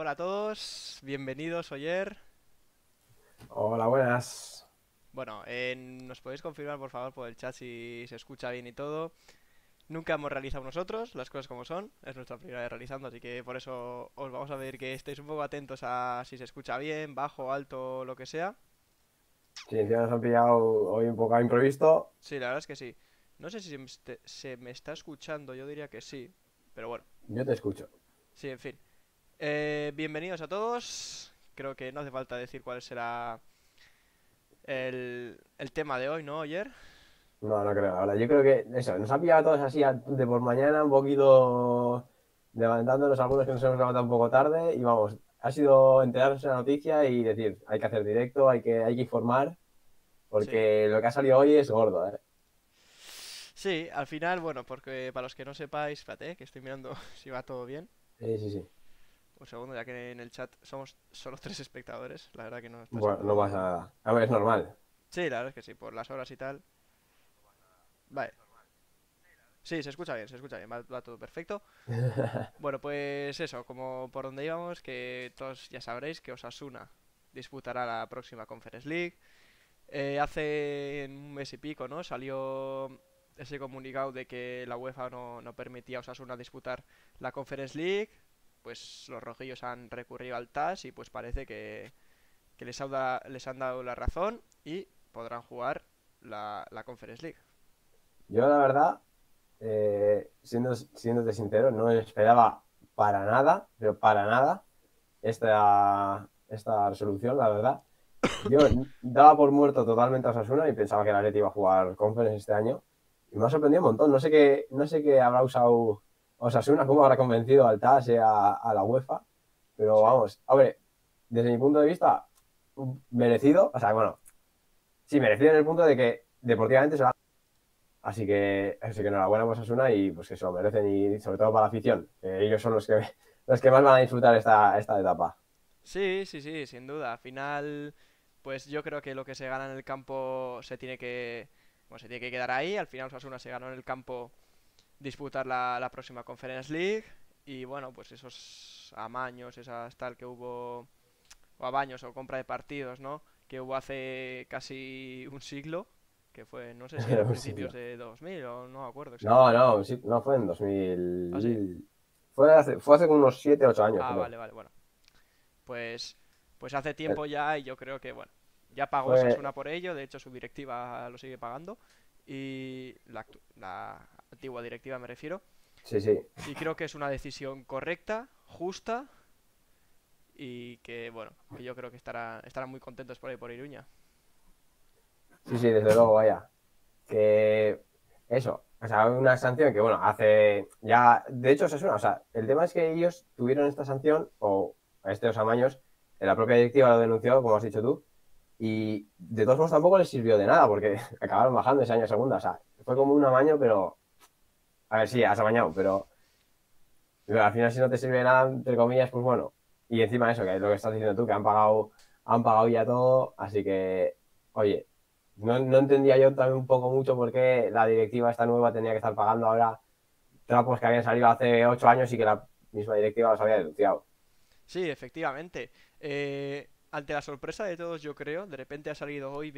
Hola a todos, bienvenidos Oyer. Hola, buenas. Bueno, nos podéis confirmar por favor por el chat si se escucha bien y todo. Nunca hemos realizado nosotros, las cosas como son, es nuestra primera vez realizando, así que por eso os vamos a pedir que estéis un poco atentos a si se escucha bien, bajo, alto, lo que sea. Sí, encima nos han pillado hoy un poco a improviso. Sí, la verdad es que sí. No sé si se me está escuchando, yo diría que sí, pero bueno, Yo te escucho. sí, en fin. Bienvenidos a todos, creo que no hace falta decir cuál será el tema de hoy, ¿no, Oyer? No, no creo. Ahora, yo creo que eso, nos ha pillado a todos así de por mañana, un poquito levantándonos, algunos que nos hemos levantado un poco tarde. Y vamos, ha sido enterarnos de la noticia y decir, hay que hacer directo, hay que informar, Sí. porque lo que ha salido hoy es gordo, ¿eh? Sí, al final, bueno, porque para los que no sepáis, espérate, que estoy mirando si va todo bien. Sí, sí, sí. Un segundo, ya que en el chat somos solo tres espectadores, la verdad que no está Bueno, no pasa siendo... nada. A ver, es normal. Sí, la verdad es que sí, por las horas y tal. Vale. Sí, se escucha bien, va todo perfecto. Bueno, pues eso, como por donde íbamos, que todos ya sabréis que Osasuna disputará la próxima Conference League. Hace un mes y pico, ¿no? Salió ese comunicado de que la UEFA no permitía a Osasuna disputar la Conference League. Pues los rojillos han recurrido al TAS y pues parece que les han dado la razón y podrán jugar la Conference League. Yo, la verdad, siéndote sincero, no esperaba para nada, pero para nada esta resolución, la verdad. Yo daba por muerto totalmente a Osasuna y pensaba que el Atleti iba a jugar Conference este año. Y me ha sorprendido un montón. No sé qué habrá usado Osasuna, cómo habrá convencido al TAS y a la UEFA. Pero Sí. vamos, a ver, desde mi punto de vista, merecido. O sea, bueno, sí, merecido en el punto de que deportivamente se va. Así que enhorabuena a Osasuna y pues que se lo merecen y sobre todo para la afición. Que ellos son los que más van a disfrutar esta etapa. Sí, sí, sí, sin duda. Al final, pues yo creo que lo que se gana en el campo bueno, se tiene que quedar ahí. Al final Osasuna se ganó en el campo disputar la próxima Conference League. Y bueno, pues esos amaños, esas tal que hubo, o amaños o compra de partidos, ¿no? Que hubo hace casi un siglo, que fue, no sé si era a Un principios siglo. de 2000 o no me acuerdo No, exactamente. no, sí, no fue en ¿Ah, sí? 2000. Fue hace como unos 7 8 años, Ah, creo. vale, vale, bueno. Pues, pues hace Eh, tiempo ya y yo creo que, bueno, ya pagó Fue. Osasuna por ello, de hecho su directiva lo sigue pagando y la antigua directiva me refiero. Sí, sí. Y creo que es una decisión correcta, justa y que, bueno, que yo creo que estarán muy contentos por ahí por Iruña. Sí, sí, desde luego, vaya. Que eso, o sea, una sanción que, bueno, hace ya. De hecho, o sea, el tema es que ellos tuvieron esta sanción, o estos amaños, la propia directiva lo denunció, como has dicho tú, y de todos modos tampoco les sirvió de nada, porque acabaron bajando ese año a segunda. O sea, fue como un amaño, pero. A ver, sí, has amañado, pero al final si no te sirve de nada, entre comillas, pues bueno. Y encima eso, que es lo que estás diciendo tú, que han pagado ya todo, así que, oye, no entendía yo también un poco mucho por qué la directiva esta nueva tenía que estar pagando ahora trapos que habían salido hace 8 años y que la misma directiva los había denunciado. Sí, efectivamente. Ante la sorpresa de todos, yo creo, de repente ha salido hoy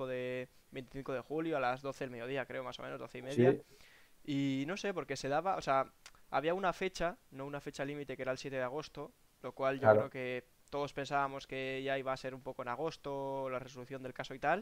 25 de julio a las 12 del mediodía, creo, más o menos, 12:30. Sí, Y no sé, porque se daba, o sea, había una fecha, no una fecha límite que era el 7 de agosto, lo cual yo creo claro. que todos pensábamos que ya iba a ser un poco en agosto la resolución del caso y tal.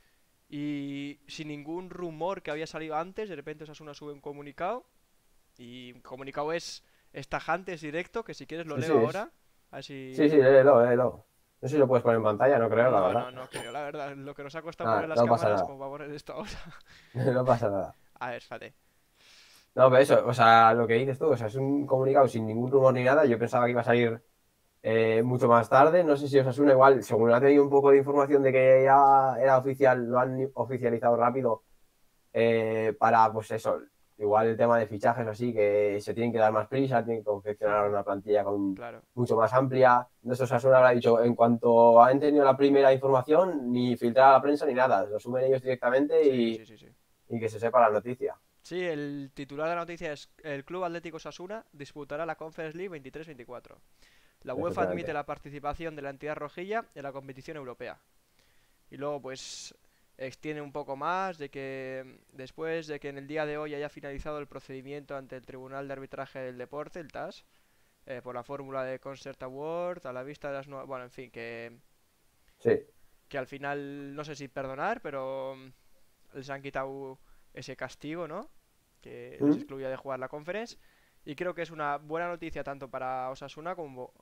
Y sin ningún rumor que había salido antes, de repente Osasuna sube un comunicado. Y el comunicado es tajante, es directo, que si quieres lo Sí, sí, leo ahora. A ver sí, sí, si... léelo, léelo. No sé si lo puedes poner en pantalla, no creo, la No, verdad. no, no creo, la verdad. Lo que nos ha costado poner Nada, las no pasa cámaras nada. como para poner esto ahora. No pasa nada. A ver, espérate. No, pero eso, o sea, lo que dices tú, o sea, es un comunicado sin ningún rumor ni nada. Yo pensaba que iba a salir mucho más tarde. No sé si Osasuna igual, según ha tenido un poco de información de que ya era oficial, lo han oficializado rápido para, pues eso, igual el tema de fichajes o así, que se tienen que dar más prisa, tienen que confeccionar una plantilla Claro. mucho más amplia. Entonces Osasuna habrá dicho, en cuanto han tenido la primera información, ni filtrar a la prensa ni nada, lo suben ellos directamente Sí, y, sí, sí, sí. y que se sepa la noticia. Sí, el titular de la noticia es: el Club Atlético Osasuna disputará la Conference League 23-24. La UEFA admite efectivamente. la participación de la entidad rojilla en la competición europea. Y luego, pues, extiende un poco más de que después de que en el día de hoy haya finalizado el procedimiento ante el Tribunal de Arbitraje del Deporte, el TAS, por la fórmula de Concert Award, a la vista de las nuevas... Bueno, en fin, Sí, que al final, no sé si perdonar, pero les han quitado ese castigo, ¿no? Que les ¿Mm? excluía de jugar la Conference. Y creo que es una buena noticia tanto para Osasuna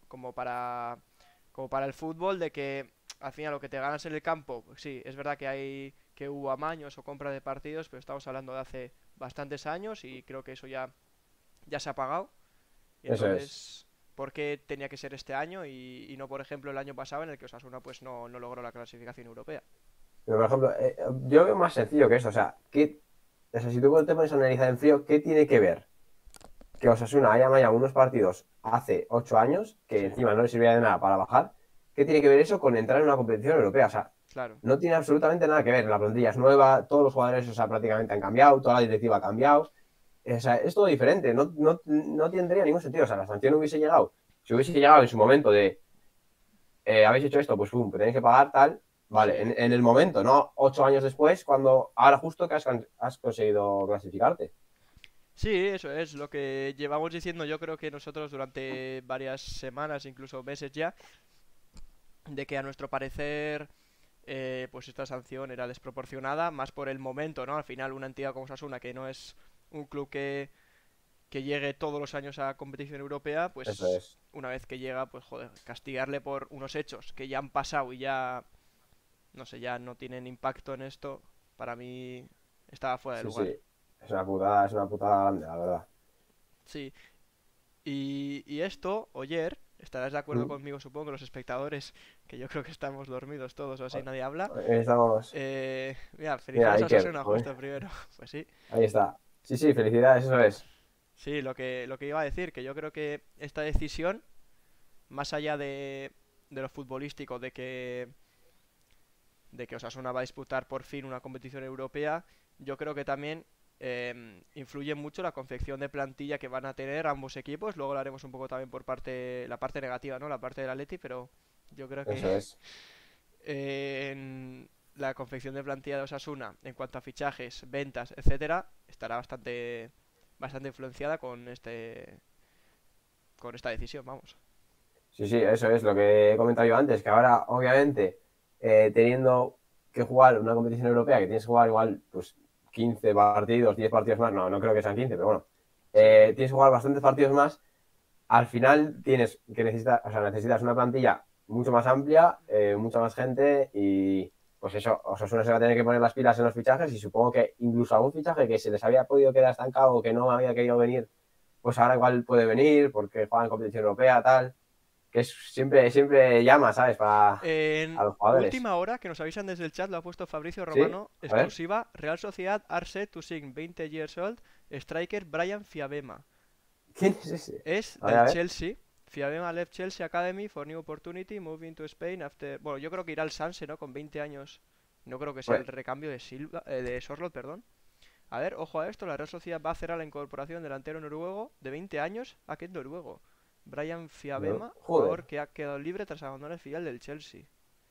como para el fútbol, de que al final lo que te ganas en el campo, pues sí, es verdad que hubo amaños o compra de partidos, pero estamos hablando de hace bastantes años y creo que eso ya se ha pagado. Y eso es. entonces, ¿por qué tenía que ser este año y no, por ejemplo, el año pasado en el que Osasuna pues no logró la clasificación europea? Pero, por ejemplo, yo veo más sencillo que eso. O sea, o sea, si tú te pones a analizar en frío, ¿qué tiene que ver que Osasuna haya ganado unos partidos hace 8 años, que Sí, encima no le servía de nada para bajar? ¿Qué tiene que ver eso con entrar en una competición europea? O sea, claro. no tiene absolutamente nada que ver. La plantilla es nueva, todos los jugadores, o sea, prácticamente han cambiado, toda la directiva ha cambiado. O sea, es todo diferente, no tendría ningún sentido. O sea, la sanción hubiese llegado, si hubiese llegado en su momento de habéis hecho esto, pues pum, tenéis que pagar tal, vale, Sí. en el momento, no 8 años después, cuando ahora justo que has conseguido clasificarte. Sí, eso es lo que llevamos diciendo yo creo que nosotros durante varias semanas, incluso meses ya, de que a nuestro parecer pues esta sanción era desproporcionada, más por el momento, ¿no? Al final una entidad como Osasuna, que no es un club que llegue todos los años a competición europea, Eso pues es. una vez que llega, pues joder, castigarle por unos hechos que ya han pasado y ya, no sé, ya no tienen impacto en esto, para mí estaba fuera de Sí, lugar. sí. Es una putada grande, la verdad. Sí, y esto, Oyer, estarás de acuerdo ¿Mm? conmigo, supongo, los espectadores, que yo creo que estamos dormidos todos o así, nadie habla. Estamos. Mira, Mira, felicidades a Iker, Osasuna joder, justo primero. Pues sí, ahí está. Sí, sí, felicidades, eso es. sí, lo que iba a decir, que yo creo que esta decisión, más allá de lo futbolístico, de que Osasuna va a disputar por fin una competición europea, yo creo que también influye mucho la confección de plantilla que van a tener ambos equipos. Luego lo haremos un poco también por la parte negativa, ¿no? La parte del Atleti, pero yo creo que Eso es. en la confección de plantilla de Osasuna, en cuanto a fichajes, ventas, etcétera, estará bastante influenciada con esta decisión, vamos. Sí, sí, eso es lo que he comentado yo antes, que ahora, obviamente, teniendo que jugar una competición europea, que tienes que jugar igual, pues, 15 partidos, 10 partidos más, no creo que sean 15, pero bueno, Sí, tienes que jugar bastantes partidos más, al final tienes que necesitar, o sea, necesitas una plantilla mucho más amplia, mucha más gente y pues eso, Osasuna se va a tener que poner las pilas en los fichajes y supongo que incluso algún fichaje que se les había podido quedar estancado o que no había querido venir, pues ahora igual puede venir porque juega en competición europea, tal, que es, siempre llama, ¿sabes? Para a en los jugadores. última hora, que nos avisan desde el chat, lo ha puesto Fabricio ¿Sí? Romano, A ver, exclusiva, Real Sociedad are set to sign 20 years old, striker Brian Fiabema. ¿quién es ese? Es A del ver. Chelsea. Fiabema left Chelsea Academy for new opportunity, moving to Spain after... Bueno, yo creo que irá al Sanse, ¿no? Con 20 años. No creo que sea Pues, el recambio de Sorloth, perdón. A ver, ojo a esto, la Real Sociedad va a hacer a la incorporación delantero noruego de 20 años. ¿A qué es noruego? Brian no, Fiabema, joder. jugador que ha quedado libre tras abandonar el filial del Chelsea.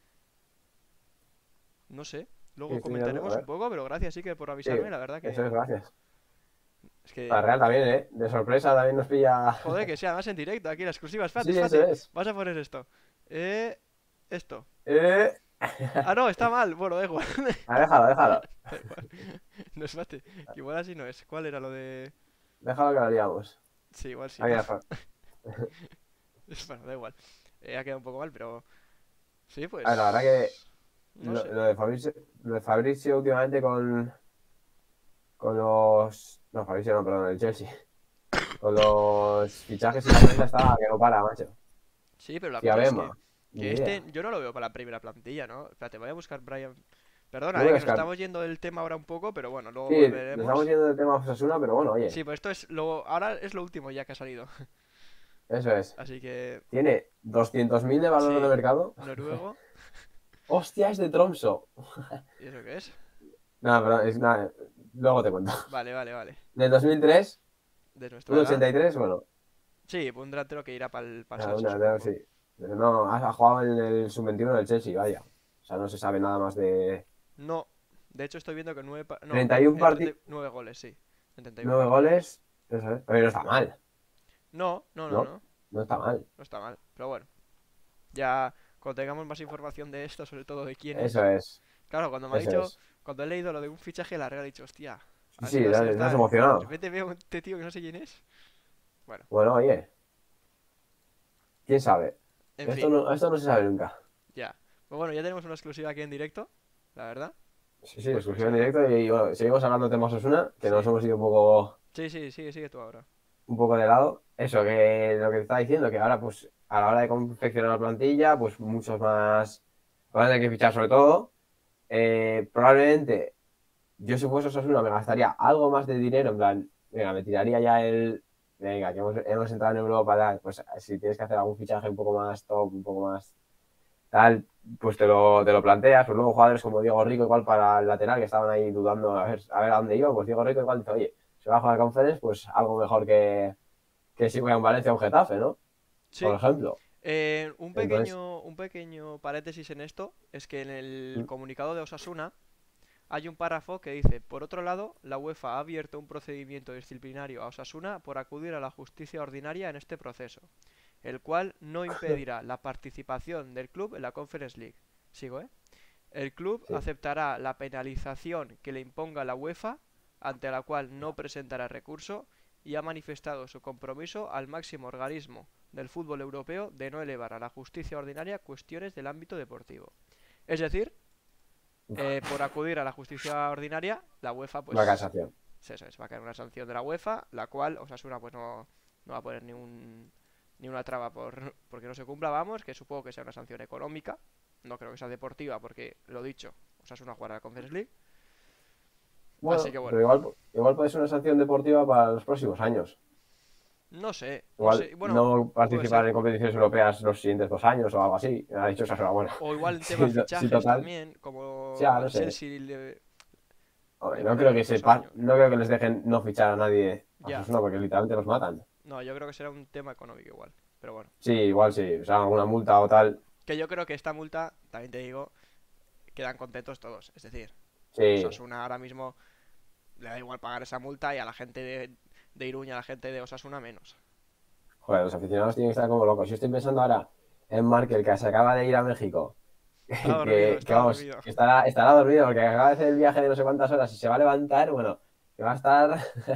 No sé. Sí, Luego estoy mirando, a comentaremos un ver. poco, pero gracias, sí que por Sí, avisarme, la verdad eso es, que... gracias. Es que... La Real también, ¿eh? De sorpresa también nos pilla. Joder, que sea, además en directo, aquí la exclusiva, es Fati, Sí, es eso Fati. es. Vas a poner esto. Esto. Eh... Ah, no, está mal. Bueno, da igual. Ah, déjalo, déjalo. Da igual. No es mate. Igual así no es. ¿Cuál era lo de...? Déjalo que lo liamos. Sí, igual sí, Ah, ¿no? mira, Bueno, da igual. Ha quedado un poco mal, pero... Sí, a ver, la verdad que pues... No sé. lo de Fabricio últimamente con los. No, Fabricio no, perdón, el Chelsea. Con los fichajes y la prensa está que no para, macho. Sí, pero la cosa es que... Fiabema, Que ni este idea. yo no lo veo para la primera plantilla, ¿no? Espérate, voy a buscar Brian... Yo Perdona, voy a que nos buscar. estamos yendo del tema ahora un poco, pero bueno, luego Sí, nos estamos volveremos. yendo del tema Osasuna, pero bueno, oye, Sí, pues esto es lo... Ahora es lo último ya que ha salido. eso es. Así que... Tiene 200.000 de valor de Sí, mercado. noruego. ¡Hostia, es de Tromso! ¿Y eso qué es? Nada, pero es nada. Luego te cuento. Vale, vale, vale. Del 2003, De nuestra edad. 1,83, bueno. Sí, un delantero que irá para el Ah, Chelsea, supongo. sí. Pero no, ha jugado en el sub-21 del Chelsea, vaya. O sea, no se sabe nada más de No, de hecho estoy viendo que no, 31 tiene partidos, 39 goles, sí, en 31 9 partidos. goles. Eso es. Oye, no está mal, No, no, no, ¿no? no, No está mal. no está mal. Pero bueno, ya cuando tengamos más información de esto, sobre todo de quién Eso es. es, Claro, cuando me ha eso dicho, es. cuando he leído lo de un fichaje de la Real, he dicho, hostia, Sí, así sí, va a ser estás tal. Y de emocionado. repente veo a este tío que no sé quién es. Bueno, Bueno, oye, quién sabe. en fin, Esto no se sabe nunca. ya. Pues bueno, ya tenemos una exclusiva aquí en directo, la verdad. Sí, sí, Pues exclusiva en nada, directo y bueno, seguimos hablando de temas Osasuna, que nos sí. hemos ido Sí, sí, sigue, sigue tú ahora. un poco de lado. Eso, que lo que te estaba diciendo, que ahora pues a la hora de confeccionar la plantilla, pues muchos más van a tener que fichar sobre todo. Probablemente yo si fuese Osasuna me gastaría algo más de dinero, en plan, venga, me tiraría ya venga, que hemos entrado en Europa, tal, pues si tienes que hacer algún fichaje un poco más top, un poco más tal, pues te lo planteas. Pues luego jugadores como Diego Rico, igual para el lateral, que estaban ahí dudando a ver a dónde iba, pues Diego Rico igual dice, oye, si va a jugar Conference, pues algo mejor que si voy a un Valencia o un Getafe, ¿no? Por Sí, ejemplo. Entonces, un pequeño paréntesis en esto es que en el comunicado de Osasuna hay un párrafo que dice, por otro lado, la UEFA ha abierto un procedimiento disciplinario a Osasuna por acudir a la justicia ordinaria en este proceso, el cual no impedirá la participación del club en la Conference League. Sigo, ¿eh? El club sí. aceptará la penalización que le imponga la UEFA, ante la cual no presentará recurso, y ha manifestado su compromiso al máximo organismo del fútbol europeo de no elevar a la justicia ordinaria cuestiones del ámbito deportivo. Es decir, por acudir a la justicia ordinaria, la UEFA La pues casación. eso es, va a caer una sanción de la UEFA, la cual Osasuna pues no va a poner ni una traba porque no se cumpla, vamos, que supongo que sea una sanción económica, no creo que sea deportiva porque lo dicho, Osasuna jugará la Conference League, así Bueno, que bueno, pero igual puede ser una sanción deportiva para los próximos años. no sé, no Igual sé, bueno, no puede participar ser, en competiciones europeas los siguientes 2 años o algo así. Ha dicho eso, bueno. o igual en tema Sí, sí, fichajes total. también, como Ya, no al sé. Chelsea Hombre, le no creo ponen que 2 años, no creo que les dejen no fichar a nadie a ya, Osasuna porque literalmente los matan. no, yo creo que será un tema económico igual, pero bueno. Sí, igual sí. O sea, alguna multa o tal. Que yo creo que esta multa, también te digo, quedan contentos todos. Es decir, Sí. Osasuna ahora mismo le da igual pagar esa multa y a la gente de Iruña, a la gente de Osasuna menos. Joder, los aficionados tienen que estar como locos. Yo estoy pensando ahora en Markel, que se acaba de ir a México. Está dormido, Que está vamos, dormido. que estará dormido porque acaba de hacer el viaje de no sé cuántas horas y se va a levantar, bueno, que va a estar,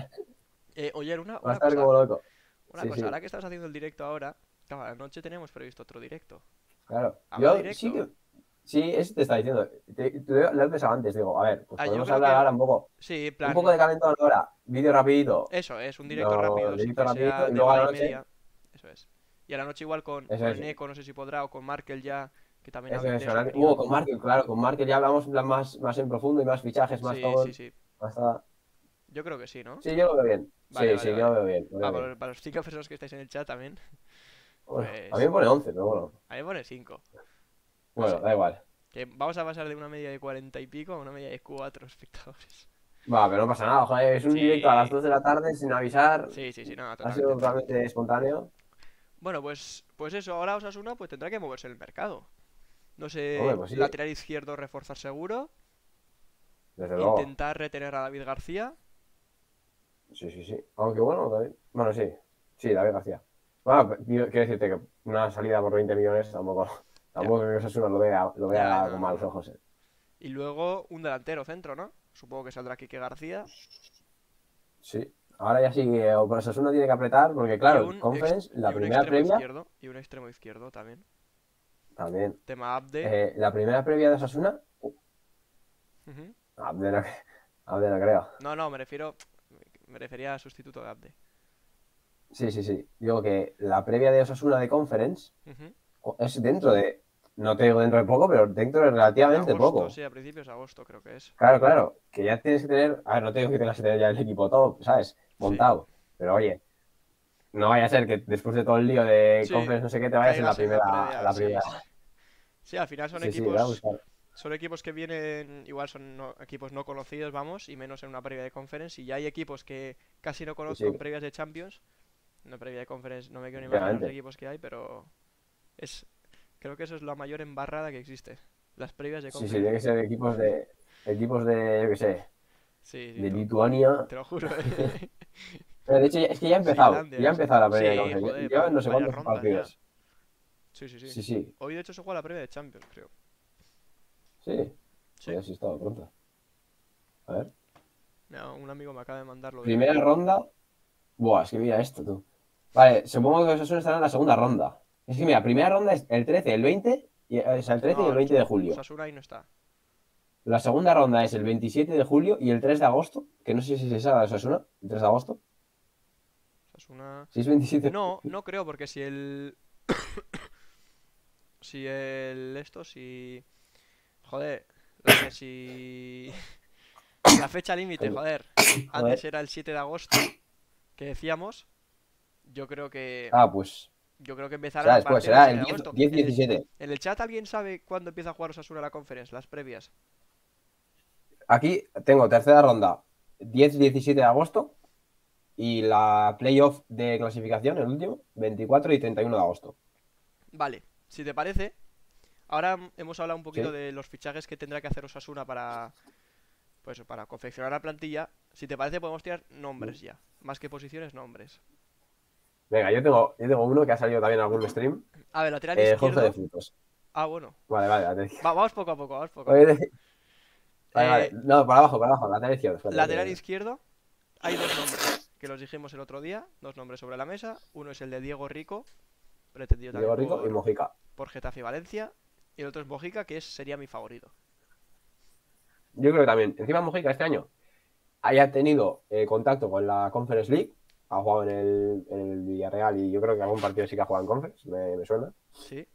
Oye, va a estar como loco. una Sí, cosa, sí, ahora que estás haciendo el directo ahora, claro, a la noche tenemos previsto otro directo. claro. ¿Habrá Yo sí directo? que, sí, eso te está diciendo. Lo he pensado antes, digo, a ver, pues Yo podemos creo hablar que ahora sí, en un poco de plan, calentón ahora, vídeo rapidito, eso es, un directo no, rápido, sin directo que rapidito, sea y de luego a hora la y noche, media. Eso es. Y a la noche igual eso con es, Eneco, no sé si podrá, o con Markel ya, que también eso hable es, de su con opinión. Markel, claro, con Markel ya hablamos en plan más en profundo y más fichajes, más Sí, sí, todo, sí. más todo. Yo creo que sí, ¿no? Sí, yo lo veo bien. Vale, Sí, vale, sí, yo lo vale. veo bien, lo veo Va, bien. para los 5 personas que estáis en el chat también, Bueno, a mí pues me pone 11 pero bueno. a mí me pone 5. No Bueno, sé. da igual. Que vamos a pasar de una media de 40 y pico a una media de 4 espectadores. Va, pero no pasa nada, joder, es un directo a las Sí, 2 de la tarde sin avisar. sí, sí, sí, no, Ha totalmente, sido totalmente. totalmente espontáneo. Bueno, pues eso, ahora Osasuna pues tendrá que moverse en el mercado. No Hombre, sé, pues sí, lateral izquierdo reforzar seguro, desde luego. intentar retener a David García. Sí, sí, sí. Aunque bueno, David. Bueno, sí. Sí, David García. Bueno, quiero decirte que una salida por 20 millones tampoco, Ya, tampoco creo que Osasuna lo ya, vea no, con no, malos no. ojos. Y luego un delantero centro, ¿no? Supongo que saldrá Quique García. Sí. Ahora ya sí que Osasuna tiene que apretar, porque claro, Conference, Y la un primera extremo previa, izquierdo. Y un extremo izquierdo también. también. Tema Abde. La primera previa de Osasuna, Ujú. Abde no, Abde no creo. No, no, me refería a sustituto de Abde. Sí, sí, sí. Digo que la previa de Osasuna de Conference Ujú. es dentro de, no te digo dentro de poco, pero dentro de relativamente Agosto, poco. sí, a principios de agosto creo que es. Claro, claro, que ya tienes que tener, a ver, no te digo que tengas que tener ya el equipo todo, ¿sabes? Sí. Montado. Pero oye, no vaya a ser que después de todo el lío de Sí, Conference no sé qué te vayas en caigas en la previa. la Sí, primera. sí. Sí, al final Sí, sí, voy a buscar. son equipos que vienen, igual son equipos no conocidos, vamos, y menos en una previa de conference. Y ya hay equipos que casi no Sí, conozco sí. en previas de Champions Una previa de Conference, no me quiero ni imaginar los obviamente. equipos que hay, pero es, creo que eso es la mayor embarrada que existe. Las previas de Sí, sí, Conference tiene que League. ser equipos de, yo qué sé, Sí, sí, de Lituania. te lo juro. Pero de hecho, es que Finlandia, ya ha esa. empezado la primera de Sí, conferencia. joder, Llevan no sé varias cuántos rondas ya. partidos. Sí, sí, sí. Sí, sí, Hoy de hecho se juega la previa de Champions, creo. sí. Sí. Joder, sí, estaba pronto. A ver. Mira, un amigo me acaba de mandar lo Primera de... ronda. Buah, es que mira esto, tú. Vale, supongo que Osasuna estará en la segunda ronda. Es que mira, primera ronda es el 13, el 20, o sea, el 13 y el No, 20 de julio. Osasuna ahí no está. La segunda ronda es el 27 de julio y el 3 de agosto, que no sé si se sabe de Osasuna, el 3 de agosto. Osasuna... Si es 27. No, no creo, porque si el... Si el... Esto, si... Joder, la que si... La fecha límite, joder. Antes Joder. era el 7 de agosto, que decíamos. Yo creo que... Ah, pues. Yo creo que Será empezarán a después, partir del será 7 el de 10, agosto. 10-17. En el chat alguien sabe cuándo empieza a jugar Osasuna la Conference, las previas. Aquí tengo tercera ronda, 10-17 de agosto. Y la playoff de clasificación, el último, 24 y 31 de agosto. Vale, si te parece, ahora hemos hablado un poquito ¿Sí? de los fichajes que tendrá que hacer Osasuna para, pues, para confeccionar la plantilla. Si te parece, podemos tirar nombres ya. Más que posiciones, nombres. Venga, yo tengo uno que ha salido también en algún stream. A ver, lateral Jorge de izquierdo. Frutos. Ah, bueno. Vale, vale, lateral izquierdo. Vamos poco a poco, vamos poco a Oye, poco. vale, vale. Eh, No, para abajo, lateral izquierdo. Espérate, lateral izquierdo, hay dos nombres que los dijimos el otro día. Dos nombres sobre la mesa. Uno es el de Diego Rico, pretendido también Diego Rico y Mojica. por Getafe y Valencia. Y el otro es Mojica, que sería mi favorito. Yo creo que también. Encima Mojica este año haya tenido contacto con la Conference League. Ha jugado en el Villarreal y yo creo que algún partido sí que ha jugado en Conference, me suena. Sí,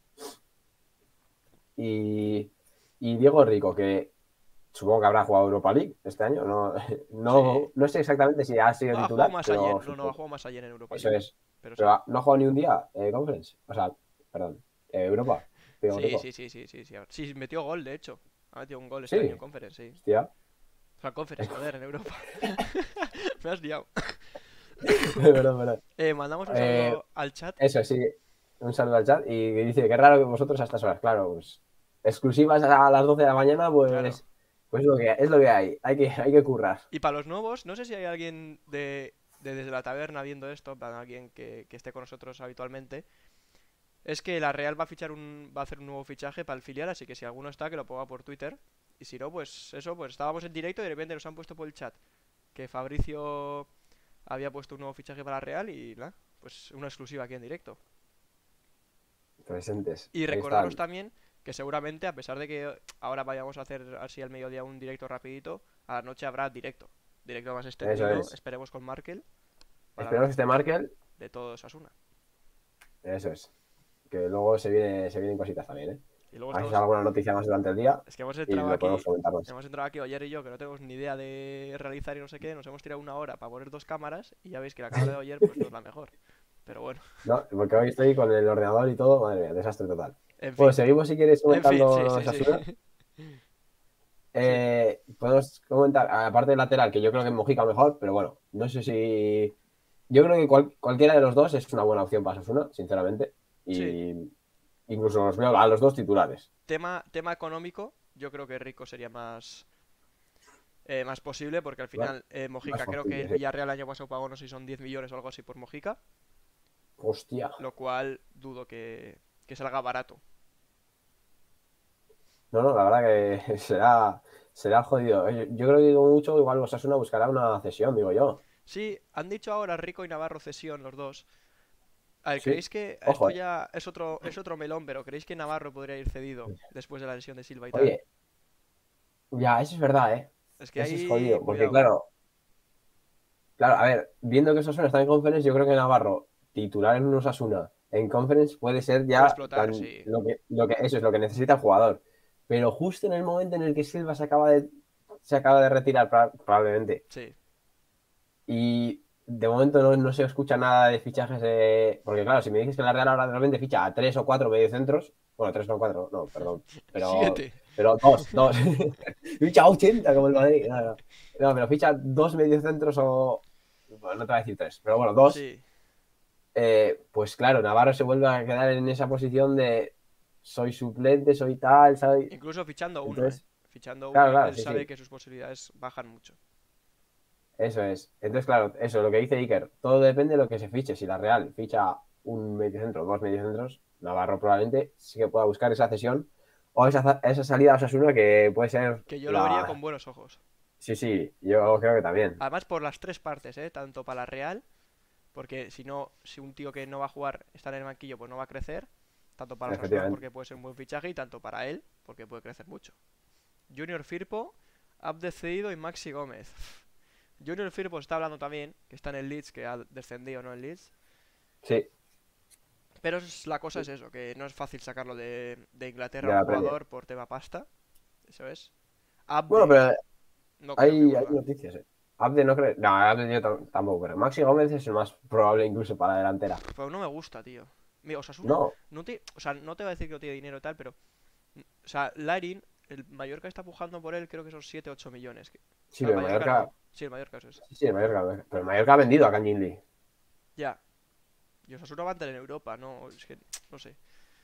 Y Diego Rico, que supongo que habrá jugado Europa League este año. No, sí. no sé exactamente si ha sido No, ha jugado titular, más ayer. pero No, no, ha supongo. jugado más ayer en Europa Eso League. es. Pero Pero sí. no ha jugado ni un día Conference. O sea, perdón. Europa. Diego Sí, Rico. sí, sí, sí, sí, sí. Sí, metió gol, de hecho. Ha metido un gol este año en Sí, Conference, sí. hostia. O sea, Conference, joder, en Europa. Me has liado. Perdón, perdón. Mandamos un Eh, saludo al chat. Eso sí. Un saludo al chat y dice, qué raro que vosotros a estas horas. Claro, pues exclusivas a las 12 de la mañana, Claro. pues es lo que hay. Hay que currar. Y para los nuevos, no sé si hay alguien de desde la taberna viendo esto, en plan, alguien que esté con nosotros habitualmente. Es que la Real va a hacer un nuevo fichaje para el filial, así que si alguno está, que lo ponga por Twitter. Y si no, pues eso, pues estábamos en directo y de repente nos han puesto por el chat que Fabricio había puesto un nuevo fichaje para la Real y nada, pues una exclusiva aquí en directo. Presentes. Y Ahí recordaros están. también que seguramente, a pesar de que ahora vayamos a hacer así al mediodía un directo rapidito, a la noche habrá directo. Directo más Eso extendido, es. esperemos con Markel, para Esperemos hablar que esté Markel. de todo Osasuna. Eso es. Que luego se vienen cositas también, ¿eh? Y luego A ver si estamos. sale alguna noticia más durante el día Es que hemos y entrado lo podemos aquí. comentar más. Hemos entrado aquí Oyer y yo, que no tenemos ni idea de realizar y no sé qué. Nos hemos tirado una hora para poner dos cámaras y ya veis que la cámara de Oyer pues no es la mejor. Pero bueno, No, porque hoy estoy con el ordenador y todo, madre mía, desastre total. en Bueno, fin. seguimos si quieres En fin, sí, comentando sí, sí. Osasuna. Sí, Podemos comentar, aparte del lateral, que yo creo que Mojica mejor, pero bueno, no sé si. Yo creo que cualquiera de los dos es una buena opción para Osasuna, sinceramente. sí. Y incluso los veo a los dos titulares. Tema económico, yo creo que Rico sería más posible porque al Más, final más Mojica, creo que factible, el sí. Villarreal año pasado pagó no sé si son 10 millones o algo así por Mojica, Hostia. lo cual dudo que salga barato. No, no, la verdad que será jodido. Yo creo que digo mucho, igual Osasuna buscará una cesión, digo yo. Sí, han dicho ahora Rico y Navarro cesión los dos. A ver, Sí. ¿creéis que Ojo, esto ya es otro melón, pero ¿creéis que Navarro podría ir cedido después de la lesión de Silva y tal? oye, ya, eso es verdad, ¿eh? Es que Eso es ahí, jodido, porque cuidado. claro, a ver, viendo que Osasuna está en Conference, yo creo que Navarro, titular en un Osasuna en Conference, puede ser Puede ya explotar, sí. eso es lo que necesita el jugador. Pero justo en el momento en el que Silva se acaba de retirar, probablemente, Sí. y de momento no se escucha nada de fichajes porque claro, si me dices que la Real ahora realmente ficha a 3 o 4 mediocentros, bueno, 3 no 4, no, perdón, pero, 7. pero dos, ficha a 80 como el Madrid, no, no. No, pero ficha 2 mediocentros o, bueno, no te voy a decir 3, pero bueno, dos, Sí. pues claro, Navarro se vuelve a quedar en esa posición de soy suplente, soy tal, soy... Incluso fichando uno, ¿eh? Entonces, Fichando uno, claro, claro, él sí, sabe sí, que sus posibilidades bajan mucho. eso es. Entonces, claro, eso, lo que dice Iker, todo depende de lo que se fiche. Si la Real ficha un mediocentro, dos mediocentros, Navarro probablemente sí que pueda buscar esa cesión o esa salida a Osasuna que puede ser Que yo lo vería con la... buenos ojos. Sí, sí, yo creo que también, Además, por las tres partes, ¿eh? Tanto para la Real, porque si no, si un tío que no va a jugar está en el banquillo, pues no va a crecer. Tanto para Osasuna, efectivamente. porque puede ser un buen fichaje, y tanto para él, porque puede crecer mucho. Junior Firpo, Abde Cedido y Maxi Gómez. Junior Firpo está hablando también, que está en el Leeds, que ha descendido, ¿no? El Leeds. Sí, Pero la cosa es eso, que no es fácil sacarlo de Inglaterra de a un la Premier. jugador por tema pasta. Eso es. Bueno, Abde, pero no creo que hay vuelva. noticias, ¿eh? Abde no creo. No, Abde yo tampoco creo. Maxi Gómez es el más probable incluso para la delantera. Pero no me gusta, tío. Mira, Osasuna, No, no te, o sea, no te voy a decir que no tiene dinero y tal, pero o sea, Larin, el Mallorca está pujando por él, creo que son 7 8 millones. sí, No, el pero Mallorca Mallorca. no. Sí, el Mallorca eso es. Sí, sí, el Mallorca. Pero el Mallorca ha vendido a Kangin Lee. Ya. Y Osasuna va a entrar en Europa, no, es que no sé.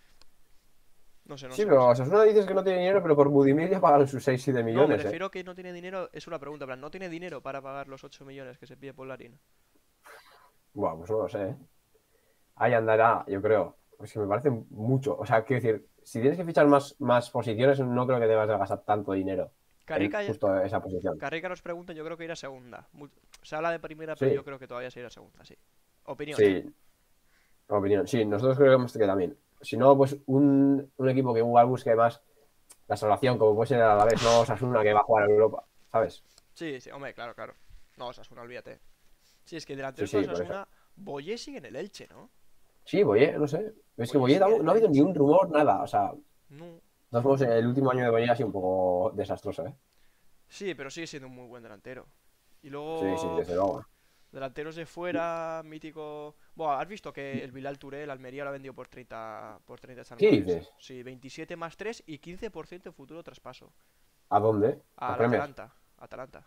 No sé, no Sí, sé, no pero sé. Osasuna dices que no tiene dinero, pero por Budimir ya pagaron sus 6 7 No, me millones, ¿eh? refiero a que no tiene dinero, es una pregunta, en plan, no tiene dinero para pagar los 8 millones que se pide por Larin. Buah, pues no lo sé, ¿eh? Ahí andará, yo creo. Pues que me parece mucho. O sea, quiero decir, si tienes que fichar más posiciones, no creo que debas de gastar tanto dinero en Carrica, justo esa posición. Carrica nos pregunta, yo creo que irá a segunda. Se habla de primera, pero yo Sí, creo que todavía se irá a segunda, sí. Opinión, ¿eh? sí, opinión. Sí, nosotros creemos que también. Si no, pues un equipo que igual busque más la salvación, como puede ser a la vez, no Osasuna que va a jugar a Europa, ¿sabes? Sí, sí, hombre, claro, claro. No, Osasuna, olvídate. Sí, es que Sí, delanteros para sí, por eso. Osasuna, Boyé sigue en el Elche, ¿no? Sí, Boye, no sé. Es que Boyé Boye sigue en no el ha habido ni Elche. un rumor, nada. O sea, de No. todos modos, el último año de Boye ha sido un poco desastroso, ¿eh? Sí, pero sigue siendo un muy buen delantero. Y Sí, sí, luego, desde luego. delanteros de fuera, mítico. Buah, ¿has visto que el Bilal Touré, el Almería, lo ha vendido por 30 ¿Qué salmones? dices? Sí, 27 más 3 y 15% futuro traspaso. ¿A dónde? ¿A Al Premier? Atalanta. Atalanta.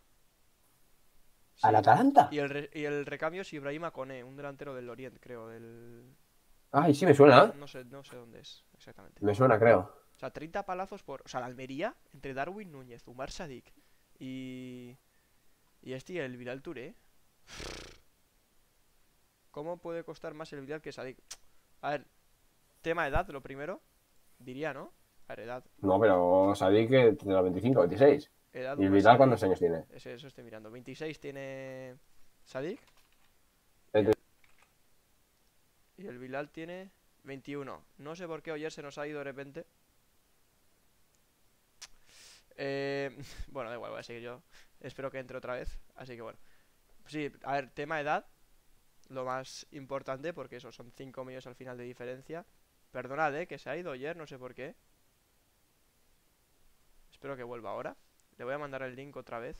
¿Al Sí. Atalanta? Y el recambio es Ibrahima Koné, un delantero del Orient, creo. Ay, sí, me suena, ¿eh? No sé dónde es exactamente. Me suena, creo. O sea, 30 palazos por. O sea, la Almería, entre Darwin Núñez, Umar Sadik y. Y este y el Bilal Touré. ¿Cómo puede costar más el Bilal que Sadik? A ver, tema edad, lo primero. Diría, ¿no? A ver, edad. No, pero Sadik que de los 25, 26. Edad ¿Y el Umar Vidal Sadik. cuántos años tiene? Eso estoy mirando. 26 tiene Sadik y Es de- el Bilal tiene 21. No sé por qué ayer se nos ha ido de repente. Bueno, da igual, voy a seguir yo. Espero que entre otra vez. Así que bueno. Sí, a ver, tema edad. Lo más importante, porque eso son 5 millones al final de diferencia. Perdonad, que se ha ido ayer, no sé por qué. Espero que vuelva ahora. Le voy a mandar el link otra vez.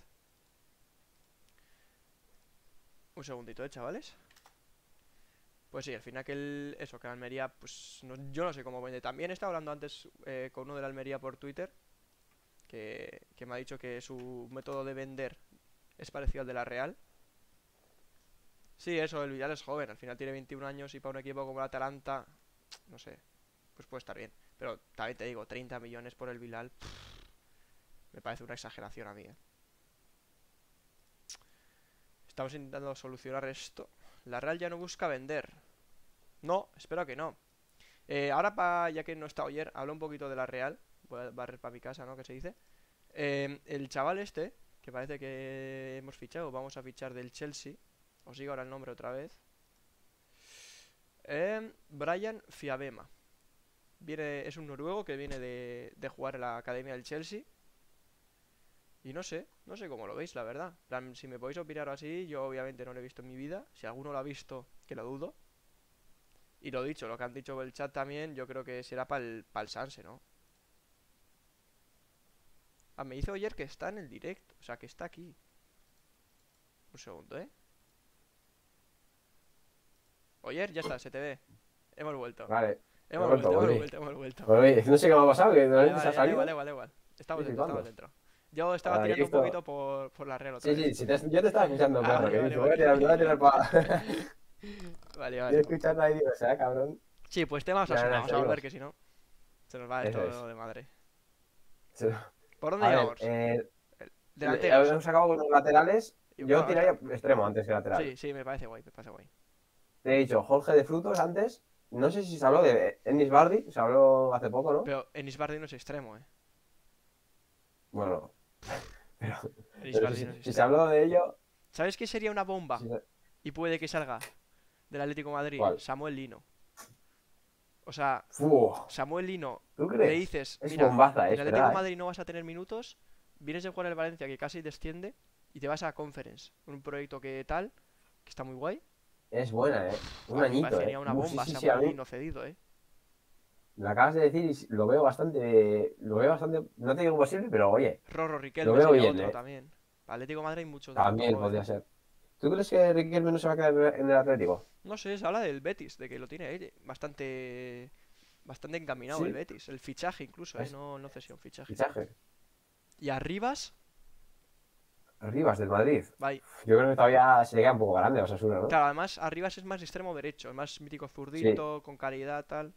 Un segundito, chavales. Pues sí, al final eso, que la Almería, pues yo no sé cómo vende. También estaba hablando antes con uno de la Almería por Twitter, que me ha dicho que su método de vender es parecido al de la Real. Sí, eso, el Villar es joven, al final tiene 21 años y para un equipo como el Atalanta, no sé, pues puede estar bien. Pero también te digo, 30 millones por el Vilal, me parece una exageración a mí. Estamos intentando solucionar esto. La Real ya no busca vender. No, espero que no. Ahora, ya que no está ayer, hablo un poquito de la Real. Voy a barrer para mi casa, ¿no? Que se dice. El chaval este, que parece que hemos fichado, vamos a fichar del Chelsea. Os digo ahora el nombre otra vez. Brian Fiabema. Es un noruego que viene de jugar en la academia del Chelsea. Y no sé cómo lo veis, la verdad. Si me podéis opinar así, yo obviamente no lo he visto en mi vida. Si alguno lo ha visto, que lo dudo. Y lo dicho, lo que han dicho por el chat también, yo creo que será para el Sanse, ¿no? Ah, me dice ayer que está en el directo, o sea, que está aquí. Un segundo, ¿eh? Oyer, ya está, se te ve. Hemos vuelto. Vale, me he Hemos vuelto, vuelto, hemos volví. vuelto, hemos vuelto. Volví. No sé qué me ha pasado, que de Vale, repente se ha vale, da igual, da salido. igual, da igual. Sí, Estamos dentro, estamos flipando. dentro. Yo estaba Ahí he tirando un visto. poquito por la Real otra Sí, vez. sí, yo te estaba escuchando, Ah, perro, vale, que vale, dice, vale. voy a tirar para... Vale, Yo vale. escuchando ahí digo, será cabrón. Sí, pues tema Nada, Osasuna, nada, vamos a volver seguimos. que si no, se nos va Eso es. esto de madre. Sí. ¿Por dónde A ver, íbamos? Delanteros. hemos acabado con los laterales. Yo Bueno, tiraría extremo antes que lateral. sí, sí, me parece guay, me parece guay. Te he dicho Jorge de Frutos antes. No sé si se habló de Ennis Bardi, se habló hace poco, ¿no? Pero Enis Bardi no es extremo, Bueno, pero, Enis pero Bardi no es si se extremo. habló de ello. ¿Sabes qué sería una bomba? si Y puede que salga del Atlético de Madrid, ¿Cuál? Samuel Lino. O sea, Fu, Samuel Lino, ¿tú le crees? dices, Es mira, bombaza, en es Atlético de verdad, ¿eh? Madrid no vas a tener minutos, vienes de jugar el Valencia que casi desciende y te vas a Conference, un proyecto que tal, que está muy guay. Es buena, ¿eh? Un A mí me añito, parecería ¿eh? una Sí, bomba sí, sí, a Samuel mí Lino cedido, lo acabas de decir y lo veo bastante. Lo veo bastante. No te digo posible, pero oye, Rorro lo Riquelme veo sería bien, otro ¿eh? también. Atlético de Madrid hay mucho, mucho También joven. podría ser. ¿Tú crees que Riquelme no se va a quedar en el Atlético? No sé, se habla del Betis, de que lo tiene bastante encaminado el Sí, Betis. El fichaje incluso, es no, no cesión, fichaje. fichaje. Y Arribas, Rivas del Madrid. bye. Yo creo que todavía se le queda un poco grande a Osasuna, ¿no? Claro, además Arribas es más extremo derecho, es más mítico Sí, zurdito, con calidad, tal.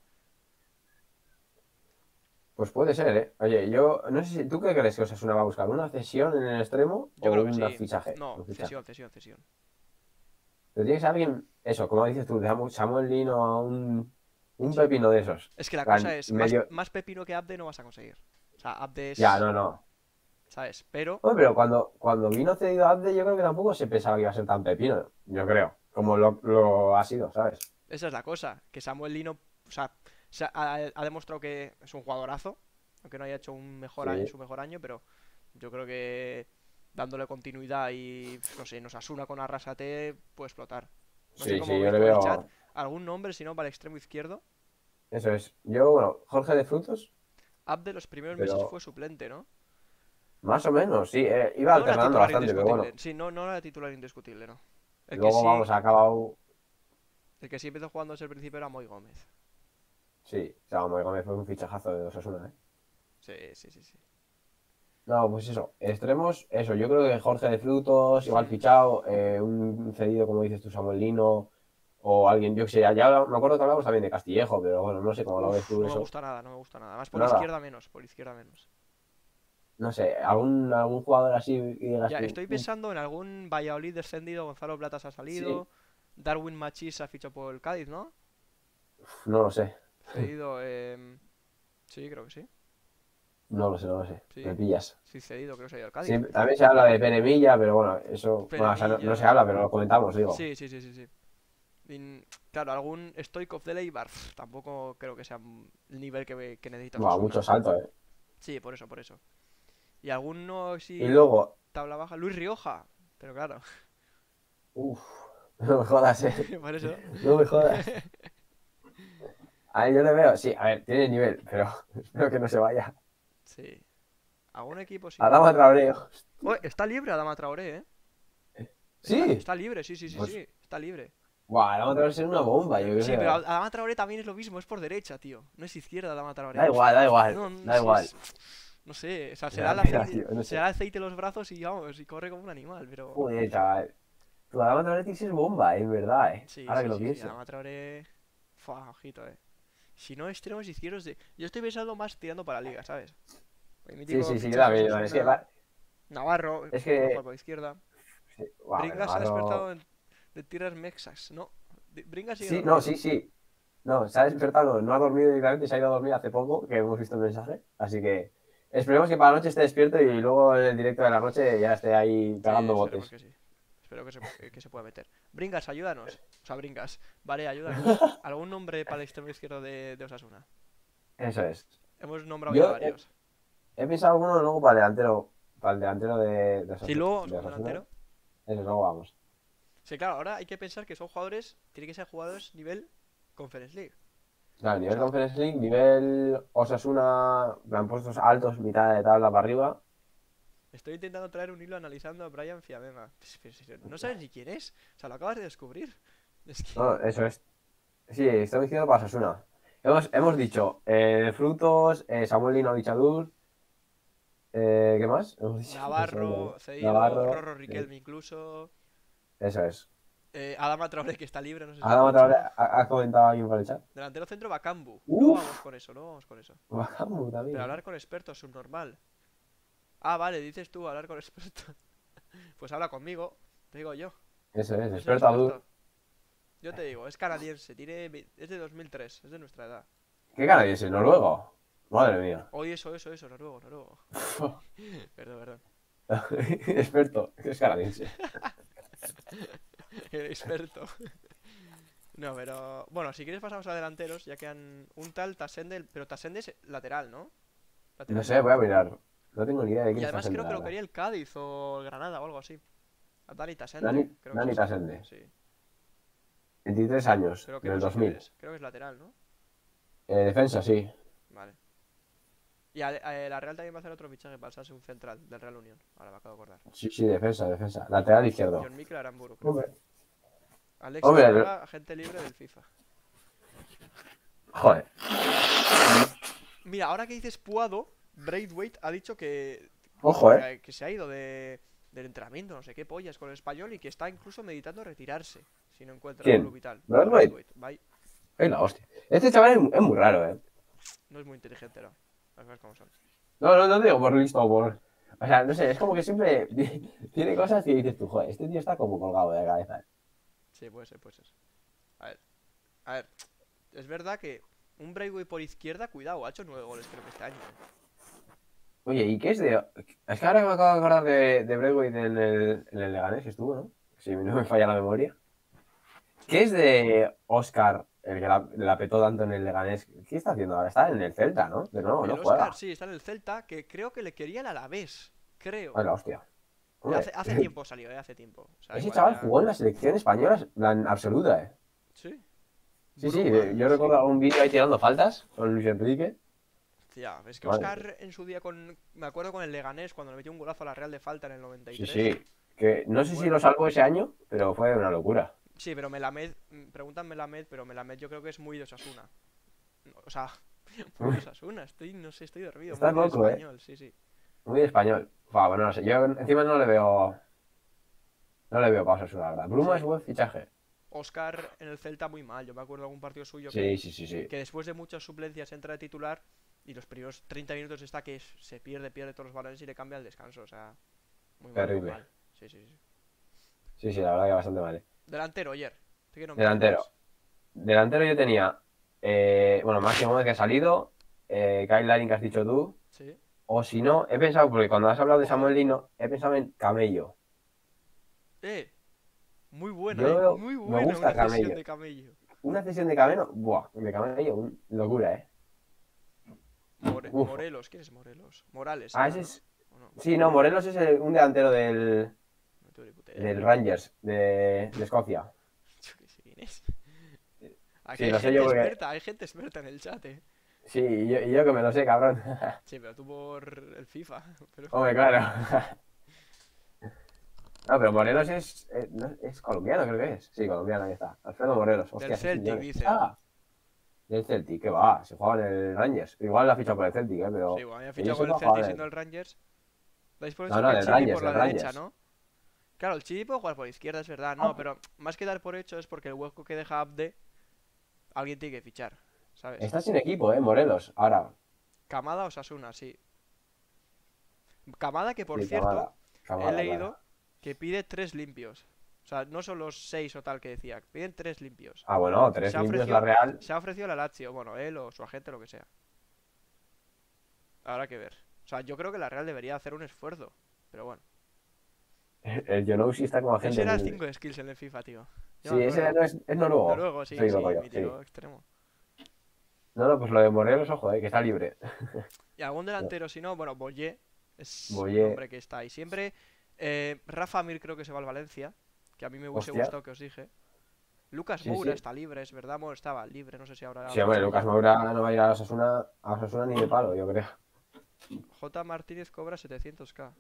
pues puede ser, ¿eh? Oye, yo no sé si. ¿Tú qué crees que Osasuna va a buscar? ¿Una cesión en el extremo Yo o creo que un sí. fichaje? No, Un fichaje. cesión, cesión, cesión. Pero tienes a alguien, eso, como dices tú, de Samuel Lino a un Sí. pepino de esos. Es que la cosa Plan, es, medio. más pepino que Abde no vas a conseguir. O sea, Abde Ya, es, no, no. ¿sabes? Pero Hombre, pero cuando vino cedido a Abde, yo creo que tampoco se pensaba que iba a ser tan pepino. Yo creo. Como lo ha sido, ¿sabes? esa es la cosa, que Samuel Lino, o sea, ha demostrado que es un jugadorazo, aunque no haya hecho Sí, su mejor año, pero yo creo que dándole continuidad y, no sé, nos asuna con Arrasate, puede explotar. No sé sí, cómo sí, yo veis le por el chat, veo. algún nombre, si no, para el extremo izquierdo. Eso es. Yo, bueno, Jorge de Frutos, Abde los primeros meses pero fue suplente, ¿no? más o menos, sí. Iba No era alternando titular bastante, pero indiscutible, bueno. sí, no, no era titular indiscutible, no. El que Luego, vamos, sí, ha acabado. el que sí empezó jugando desde el principio era Moy Gómez. Sí, o sea, como me fue un fichajazo de Osasuna, ¿eh? Sí, sí, sí, sí. No, pues eso, extremos, eso, yo creo que Jorge de Frutos, igual Hmm. fichado, un cedido, como dices tú, Samuel Lino, o alguien, yo que sé, ya me acuerdo que hablamos también de Castillejo, pero bueno, no sé cómo lo ves Uf, tú no me eso. gusta nada, no me gusta nada. Más Nada, por izquierda menos. no sé, algún jugador así que digas Ya, tú, estoy pensando en algún Valladolid descendido, Gonzalo Platas ha sí, salido, Darwin Machís ha fichado por el Cádiz, ¿no? no lo sé, Cedido, sí, creo que sí. no lo sé, me Sí, pillas. sí, cedido, creo que se ha ido al Sí, Cádiz. también se habla de Penemilla, pero bueno, eso, bueno, o sea, no se Peremilla. habla, pero lo comentamos, digo. Sí, sí, sí, sí, sí. Claro, algún Stoikov de Leibar, tampoco creo que sea el nivel que necesita Buah, Osasuna. mucho salto, ¿eh? Sí, por eso, por eso. Y alguno Y si luego, tabla baja, Luis Rioja, pero claro, uff, no me jodas, por eso. no me jodas. A ver, yo le veo, sí, a ver, tiene nivel, pero espero que no se vaya. Sí. ¿Algún equipo si Adama no? Traoré. Oh, está libre Adama Traoré, ¿eh? Sí, Está libre, sí, sí, sí, pues, sí. Está libre. guau, Adama Traoré es una bomba, yo Sí, pero creo. Adama Traoré también es lo mismo, es por derecha, tío. No es izquierda Adama Da Traoré. igual, da igual, No, no da sé, igual. no sé. O sea, Me da pena, tío, no se sé. da aceite en los brazos y vamos, y corre como un animal, pero. Joder, chaval. Tu Adama Traoré sí es bomba, en verdad, Sí, ahora que sí, lo sí, sí. pienso. Adama Traoré. Fua, ojito, Si no, extremos izquierdos de. Yo estoy pensando más tirando para la liga, ¿sabes? El Sí, mítico sí, sí, yo fichaje también, yo también. Es que, Osasuna. Navarro, es puede jugar que, por la izquierda. sí, guau, Bringas se ha Navarro. despertado de tierras mexas, ¿no? Bringas sigue Sí, no, dormido. sí, sí. No, se ha despertado, no ha dormido directamente, se ha ido a dormir hace poco, que hemos visto el mensaje. Así que esperemos que para la noche esté despierto y luego en el directo de la noche ya esté ahí Sí, pegando esperemos botes. que sí. Espero que se pueda meter. Bringas, ayúdanos. O sea, Bringas. Vale, ayúdanos. ¿Algún nombre para el extremo izquierdo de Osasuna? Eso es. Hemos nombrado ya Yo varios. he pensado alguno luego para el delantero Sí, luego, De un Osasuna. delantero. Eso, luego vamos. Sí, claro, ahora hay que pensar que son jugadores. Tienen que ser jugadores nivel Conference League. Claro, O nivel sea, Conference League, nivel Osasuna, plan puestos altos, mitad de tabla para arriba. estoy intentando traer un hilo analizando a Brian Fiamema. No sabes ni quién es. O sea, lo acabas de descubrir. Es No, que. eso es. Sí, estamos diciendo para Osasuna. Hemos dicho Frutos, Samuel Lino Bichadur, ¿qué más? Hemos dicho Navarro, cedido, Navarro. Rorro Sí, Riquelme incluso. eso es. Adama Traoré, que está libre, no sé si lo Ahora has otra dicho. vez ha comentado alguien por el chat. Delantero centro, Bakambu. Luego Uf, vamos con eso, luego vamos con eso. bajamos Pero también, ¿eh? hablar con expertos, subnormal. Ah, vale, dices tú, hablar con expertos. Pues habla conmigo, te digo yo. Eso es, Yo soy experto Abdul. experto. Yo te digo, es canadiense, es de 2003, es de nuestra edad. ¿Qué canadiense? ¿Noruego? Madre mía. Oye, eso, noruego, noruego. Perdón, perdón. Experto, es canadiense. El experto. No, pero. Bueno, si quieres pasamos a delanteros, ya que han. Un tal Tasende, pero Tasende es lateral, ¿no? No Lateral sé, voy a derecho. mirar. No tengo ni idea de Y quién está además haciendo creo que lo nada. quería el Cádiz o el Granada o algo así. A Dani Dani, Tasende, creo que es Dani ese. Tasende. Sí, 23 años, creo que del no sé quién 2000. es. Creo que es lateral, ¿no? Defensa, sí. Vale. Y la Real también va a hacer otro fichaje para pasarse un central del Real Unión. Ahora me acabo de acordar. Sí, sí, defensa, defensa. Lateral izquierdo. John Mikel Aramburu, creo. Hombre. Alexis Hombre, Vega, agente libre del FIFA. joder. Mira, ahora que dices Puado, Braithwaite ha dicho Ojo, que se ha ido del entrenamiento, no sé qué pollas, con el español y que está incluso meditando retirarse si no encuentra un club ¿Quién? vital. ¿Brad White? Braithwaite, bye. Es la hostia. Este chaval es muy raro, ¿eh? No es muy inteligente, ¿no? Las cosas como son. No, no, no te digo por listo o por... O sea, no sé, es como que siempre tiene cosas que dices tú, joder, este tío está como colgado de la cabeza, ¿eh? Sí, puede ser, puede ser. A ver, es verdad que un Braithwaite por izquierda, cuidado, ha hecho 9 goles creo que este año. Oye, ¿y qué es de...? Es que ahora me acabo de acordar de Braithwaite en el Leganés que estuvo, ¿no? Si no me falla la memoria. ¿Qué es de Oscar, el que la petó tanto en el Leganés? ¿Qué está haciendo ahora? Está en el Celta, ¿no? De nuevo, no El Oscar, juega. sí, está en el Celta, que creo que le quería el Alavés. Creo. Ay, la hostia. Hombre, Hace tiempo salió, hace tiempo. O sea, ese igual chaval ya. jugó en la selección española, la absoluta, ¿eh? Sí. Sí, sí, Bruma, yo sí. recuerdo algún vídeo ahí tirando faltas con Luis Enrique. Tía, es que Madre mía. Oscar en su día con. Me acuerdo con el Leganés cuando le metió un golazo a la Real de falta en el Sí, 93. sí. Que no Muy sé si lo bueno. salvó ese año, pero fue una locura. Sí, pero Melamed. Preguntan Melamed, pero Melamed yo creo que es muy de Osasuna. O sea, muy de Osasuna. No sé, estoy dormido. Muy Estás de loco, ¿eh? español, sí, sí. Muy español. Bueno, no sé. Yo encima no le veo. No le veo pasos, la verdad. Bruma es Sí. buen fichaje. Oscar en el Celta muy mal. Yo me acuerdo de algún partido suyo Sí, sí, sí, sí. que después de muchas suplencias entra de titular y los primeros 30 minutos está que se pierde todos los balones y le cambia el descanso. O sea, muy mal, muy Terrible. mal. Sí, sí, sí. Sí, sí, la verdad que bastante mal. Delantero, ayer. ¿Qué nombre Delantero. tenías? Delantero yo tenía. Bueno, Máximo Gómez que ha salido. Kyle Larin que has dicho tú. Sí. O si no, he pensado, porque cuando has hablado de Samuel Lino, he pensado en Camello. Eh, muy buena, Yo muy me buena gusta una cesión Camello. de camello. Una cesión de Camello, buah, de Camello, locura, ¿eh? Uf. Morelos, ¿quién es Morelos? Morales Ah, será, ese ¿no? es. ¿O no? Sí, no, Morelos es un delantero del, No tengo ni puta idea. del Rangers, de Escocia. Yo qué sé quién es. Aquí Sí, hay lo sé yo gente porque. experta, hay gente experta en el chat, eh. Sí, y yo que me lo sé, cabrón. Sí, pero tú por el FIFA. Pero... Hombre, claro. No, pero Morelos es colombiano, creo que es. Sí, colombiano, ahí está. Alfredo Morelos, Del hostia, sí, Celtic, señores. dicen. Ah, del Celtic, ¿qué va? Se juega en el Rangers. Igual la ha fichado por el Celtic, Sí, pero bueno, había que yo fichado con el sepa, Celtic juega en siendo el. el Rangers. Dais por No, hecho no, que del Chibi Rangers, por del la derecha, Rangers. ¿no? Claro, el Chibi puede jugar por izquierda, es verdad, Ah, no, pero más que dar por hecho es porque el hueco que deja Abde, alguien tiene que fichar, ¿sabes? está sin equipo, Morelos. Ahora, Kamada o Sasuna, sí. Kamada que, por sí, cierto, Camara. he Camara, claro. leído que pide 3 limpios. O sea, no son los 6 o tal que decía, piden 3 limpios. Ah, bueno, tres Se ha limpios la ofrecido, Real. se ha ofrecido la Lazio, bueno, él o su agente, lo que sea. Habrá que ver. O sea, yo creo que la Real debería hacer un esfuerzo, pero bueno. El Yonosi está como agente Ese era el libre. 5 skills en el FIFA, tío. Yo me Sí, ese acuerdo. no es noruego. Noruego, sí, Soy loco sí, yo, sí. mítico, extremo. No, no, pues lo de Morelos, ojo, que está libre. Y algún delantero, si no, bueno, Boyé es un Boye, nombre que está ahí siempre. Rafa Mir creo que se va al Valencia, que a mí me hubiese hostia. gustado que os dije. Lucas Sí, Moura sí. está libre, es verdad, Moura estaba libre, no sé si ahora Sí, hombre, ficha Lucas ya. Moura no va a ir a Osasuna ni de palo, yo creo. J. Martínez cobra 700k.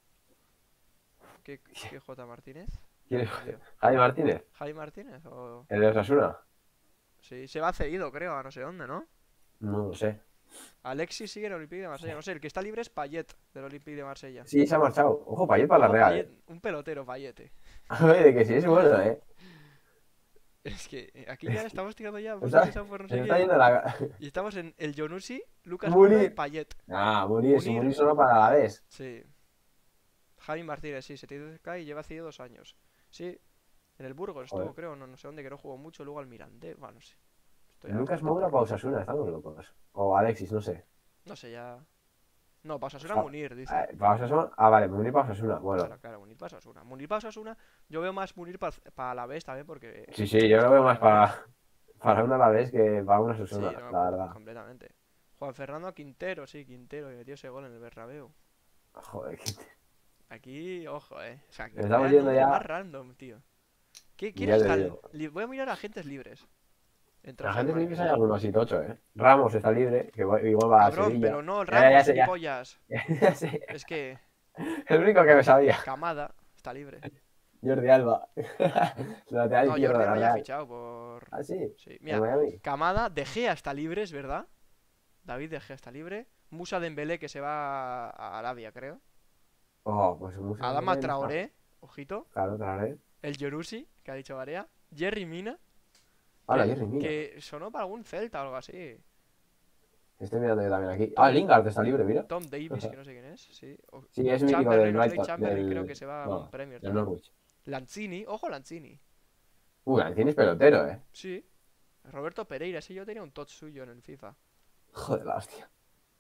¿Qué J. Martínez? ¿Quién es? Perdido. Javi Martínez, ¿Javi Martínez? O... el de Osasuna. Sí, se va cedido, creo, a no sé dónde, ¿no? No lo sé. Alexis sigue en el Olympique de Marsella. No sé, el que está libre es Payet, del Olympique de Marsella. Sí, se ha marchado. Ojo, para ir para la Ojo, Real, Payet, un pelotero, Payete. De que sí es bueno, Es que aquí ya estamos tirando ya O muy sea, pesado por no se sé me está qué. yendo la... Y estamos en el Yonusi, Lucas Moura y Muri. Payet. Ah, Muri, si Muri Munir, solo para la vez. sí. Javi Martínez, sí, 72K y lleva cedido 2 años. Sí, en el Burgos estuvo, Joder. creo, no, no sé dónde, que no jugó mucho, luego al Mirandés, bueno, no sé. Estoy ya Lucas bastante Moura para perdido. Osasuna, estamos locos. O Alexis, no sé. No sé, ya. No, Osasuna Fa- Munir, dice. Para Osasuna. Ah, vale, Muri para Osasuna. Bueno. Claro, claro, Munir para Osasuna. Munir para Osasuna, yo veo más Munir para la vez también porque Sí, sí, yo lo estuvo veo en el más Alavés. para una a la vez que para una Sí, Osasuna, no, la verdad. completamente. Juan Fernando Quintero, sí, Quintero, que metió ese gol en el Bernabéu. Joder, Aquí, ojo, O sea, aquí estamos vaya yendo nombre más ya. random, tío. ¿Quiénes Ya te están? digo. Voy a mirar agentes libres en La gente tiene que Transfermarkt. ser alguno así tocho, ¿eh? Ramos está libre, que igual va a Cabrón, Sevilla. pero no, Ya Ramos, sé, ya. gilipollas. Ya sé. Es que El único que me sabía. Camada está libre. Jordi Alba. Lateral No, izquierdo Jordi de la Alba ya ha Real. fichado por... Ah, sí. Sí, En mira, Miami. Camada, De Gea está libre, es verdad. David De Gea está libre. Musa Dembélé que se va a Arabia, creo. Oh, pues mucho Adama no está. Traoré, ojito. Claro, traeré. El Yorusi, que ha dicho Barea. Jerry Mina, Hola, Jerry, mira. que sonó para algún Celta o algo así. Estoy mirando yo también aquí. Ah, Tom, Lingard está libre, mira. Tom Davis, que no sé quién es, sí. Sí, es mítico del Chamberlain, Oxlade Brighton. Chamberlain, creo que se va a algún No, Premier del también. Norwich. Lanzini, ojo Lanzini. Tienes pelotero, eh. Sí. Roberto Pereira, sí, yo tenía un tot suyo en el FIFA. Joder, la hostia.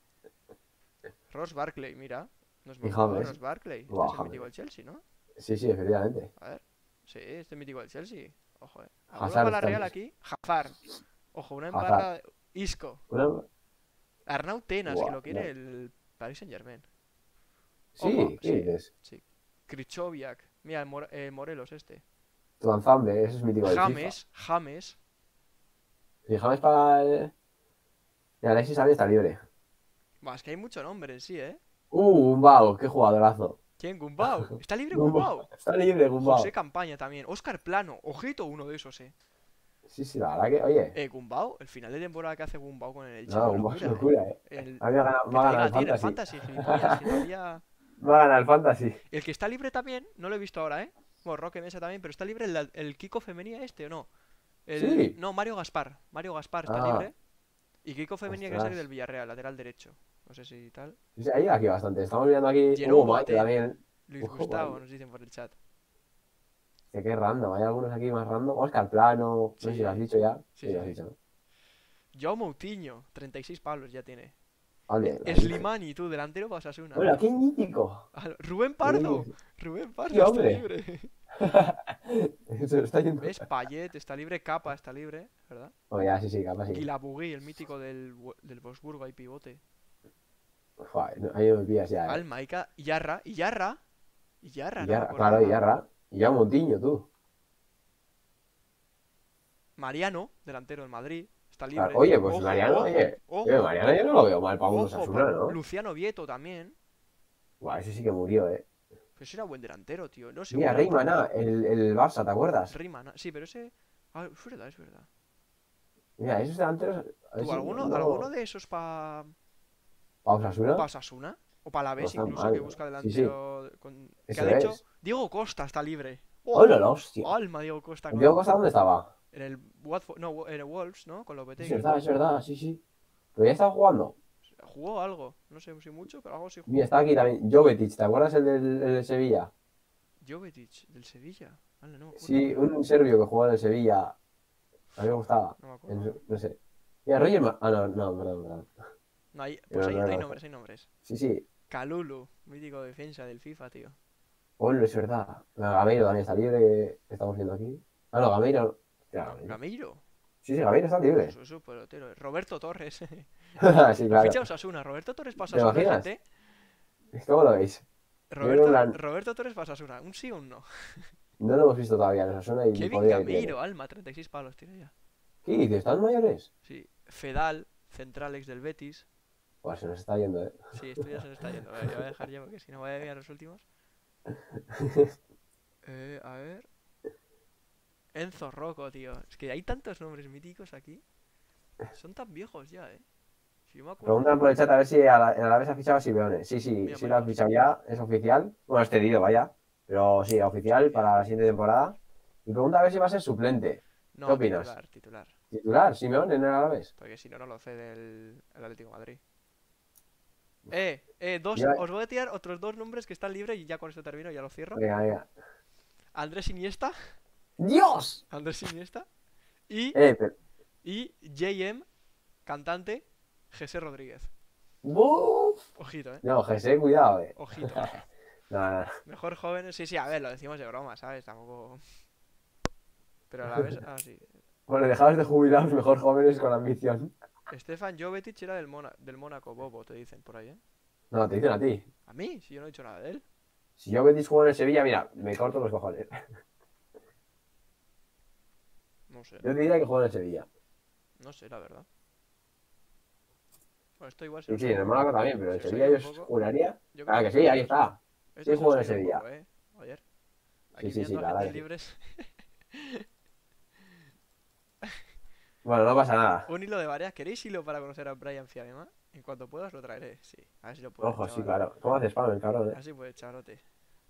Ross Barkley, mira. No es Y mal jugador, James. Ross Barkley. Este Buah, es el mítico del James. Chelsea, ¿no? Sí, sí, efectivamente. A ver. Sí, este es el mítico del Chelsea. Ojo, ¿Alguno Hazard para la está Real libre. aquí? Hazard. Ojo, una Hazard. embarra. Isco. Una- Arnau Tenas, que Buah, lo quiere el Paris Saint Germain. Ojo, Sí, ¿qué sí. dices? Sí. Krychowiak. Mira, Morelos este. Tu ensamble, ese es mítico del FIFA. James. Y James para el... Y Alexis también está libre. Buah, es que hay mucho nombre, sí, ¿eh? Gumbau, qué jugadorazo. ¿Quién? Gumbau. ¿Está libre Gumbau. Gumbau? Está libre, José Gumbau. Campaña también. Oscar Plano. Ojito, uno de esos, Sí, sí, la verdad que, oye. Gumbau, el final de temporada que hace Gumbau con el Elche No, fue Gumbau es locura, locura, El... A mí Que me ha te ganado diga el a ti en el fantasy. Fantasy, gilipollas, si todavía... Me ha ganado el fantasy. El que está libre también, no lo he visto ahora, ¿eh? Bueno, Roque Mesa también, pero está libre el Kiko Femenía este, ¿o no? Sí. No, Mario Gaspar. Mario Gaspar está Ah, libre. Y Kiko Femenía que sale del ostras. Villarreal, lateral derecho. No sé si tal. Sí, sí, hay aquí bastante. Estamos viendo aquí. Jerome Mike Boateng, también. Luis Ojo, Gustavo, Mike. nos dicen por el chat. Qué random. Hay algunos aquí más random. Oscar Plano. No sé si lo has Sí, dicho ya. sí, Sí, sí, lo has sí. dicho, ¿no? Joao Moutinho, 36 palos ya tiene. Vale, la Virgen. Slimani, tú, delantero para Osasuna. Hola, qué mítico. Rubén Qué Pardo. mítico. Rubén Sí, Pardo está hombre. libre. Se lo está yendo. ¿Ves? Payet está libre, Capa está libre, ¿verdad? Oh, ya, sí, sí, capaz sí. Guilabugui, el mítico del Wolfsburgo, hay pivote. Joder, ahí me pillas ya, eh. Almaica, Yarra, Y no me ya, claro, y acordaba. ya, y ya Montiño, tú. Mariano, delantero del Madrid, está Claro, libre. oye, pues Ojo, Mariano, ojo, ojo, Mariano yo no lo veo mal para un ojo, Osasuna, ¿no? Luciano Vieto también. Buah, ese sí que murió, eh. Pues era buen delantero, tío. No sé, un Mira, Rey delantero. Maná, el Barça, ¿te acuerdas? Riemann, sí, pero ese. Ah, es verdad, es verdad. Mira, esos delanteros, a ver ¿Tú, si alguno de esos para ¿para Osasuna? Osasuna? O para la No vez está incluso, mal, que ¿no? busca Sí, sí, delantero. Que ha eso dicho. es. Diego Costa está libre. ¡Hola, ¡Oh! la hostia! Alma, Diego Costa ¿El Diego con. Costa dónde estaba? En el Watford. No, en el Wolves, ¿no? Con Lopetegui. Es verdad, sí, sí. Pero ya estaba jugando. Jugó algo. No sé si mucho, pero algo sí Mira, jugó. está aquí también. Jovetic, ¿te acuerdas el del Sevilla? Jovetic, del Sevilla. Vale, no me acuerdo, Sí, tío. un serbio que jugaba en el Sevilla. A mí me gustaba. No me acuerdo. No sé. Mira, Roger Ah, no, no, perdón. No, pues No, no, hay no. nombres, hay nombres. Sí, sí. Kalulu, mítico defensa del FIFA, tío. Bueno, es verdad. No, Gameiro también está libre, que estamos viendo aquí. Ah, no, Gameiro. Hostia, Gameiro. Gameiro. Sí, sí, Gameiro está libre. Eso es un pelotero. Roberto Torres. Sí, Lo claro. ficha Osasuna. Roberto Torres para ¿Te Osasuna, imaginas? gente. ¿Cómo lo veis? Yo creo que Roberto Torres para Osasuna. ¿Un sí o un no? no lo hemos visto todavía en Osasuna y Kevin podría ir bien. Gameiro, Alma, 36 palos tiene ya. ¿Qué dices? ¿Están mayores? Sí. Fedal, central ex del Betis. Pues se nos está yendo, ¿eh? Sí, esto ya se le está yendo. A ver, yo voy a dejar ya porque si no voy a mirar los últimos. A ver. Enzo Rocco, tío. Es que hay tantos nombres míticos aquí. Son tan viejos ya, ¿eh? Si yo me acuerdo. Preguntan por el chat a ver si en Alavés ha fichado a Simeone. Sí, sí, Mira, sí lo ha Marcos. fichado ya, es oficial. Bueno, es cedido, vaya. Pero sí, oficial Sí, para la siguiente temporada. Y pregunta a ver si va a ser suplente. ¿Qué No, opinas? titular, titular. ¿Titular, Simeone en el Alavés? Porque si no, no lo cede el Atlético de Madrid. Yo- Os voy a tirar otros dos nombres que están libres y ya con esto termino, ya lo cierro. Venga, venga. Andrés Iniesta. ¡Dios! Andrés Iniesta. Y, Pero... y JM, cantante, José Rodríguez. ¡Buf! Ojito, No, José, cuidado, Ojito. No, no. Mejor jóvenes. Sí, sí, a ver, lo decimos de broma, ¿sabes? Tampoco. Pero a la vez, sí. Bueno, dejados de jubilados, mejor jóvenes con ambición. Stefan Jovetic era del Mónaco, Bobo, te dicen por ahí, ¿eh? No, te dicen a ti. ¿A mí? Si yo no he dicho nada de él. Si yo Betis juego en el Sevilla, mira, me corto los cojones. No sé, Yo te diría que juego en el Sevilla. no sé, la verdad. Bueno, esto igual se Sí, nos sí, ha en el ido. Mónaco también, pero en el Se os ha Sevilla ido yo un poco. juraría. Yo creo Ah, que que sí, ahí está. esto Sí, se juego nos en ha el ido un Sevilla. poco, Ayer. Sí, Aquí sí, sí, viendo la verdad agentes que sí. libres. Bueno, no pasa nada. Un hilo de varias. ¿Queréis hilo para conocer a Brian Fiamema? En cuanto puedas lo traeré. Sí, a ver si lo puedes, Ojo, sí, chaval. claro. ¿Cómo haces spam el cabrón, A ver si puedes, chavalote.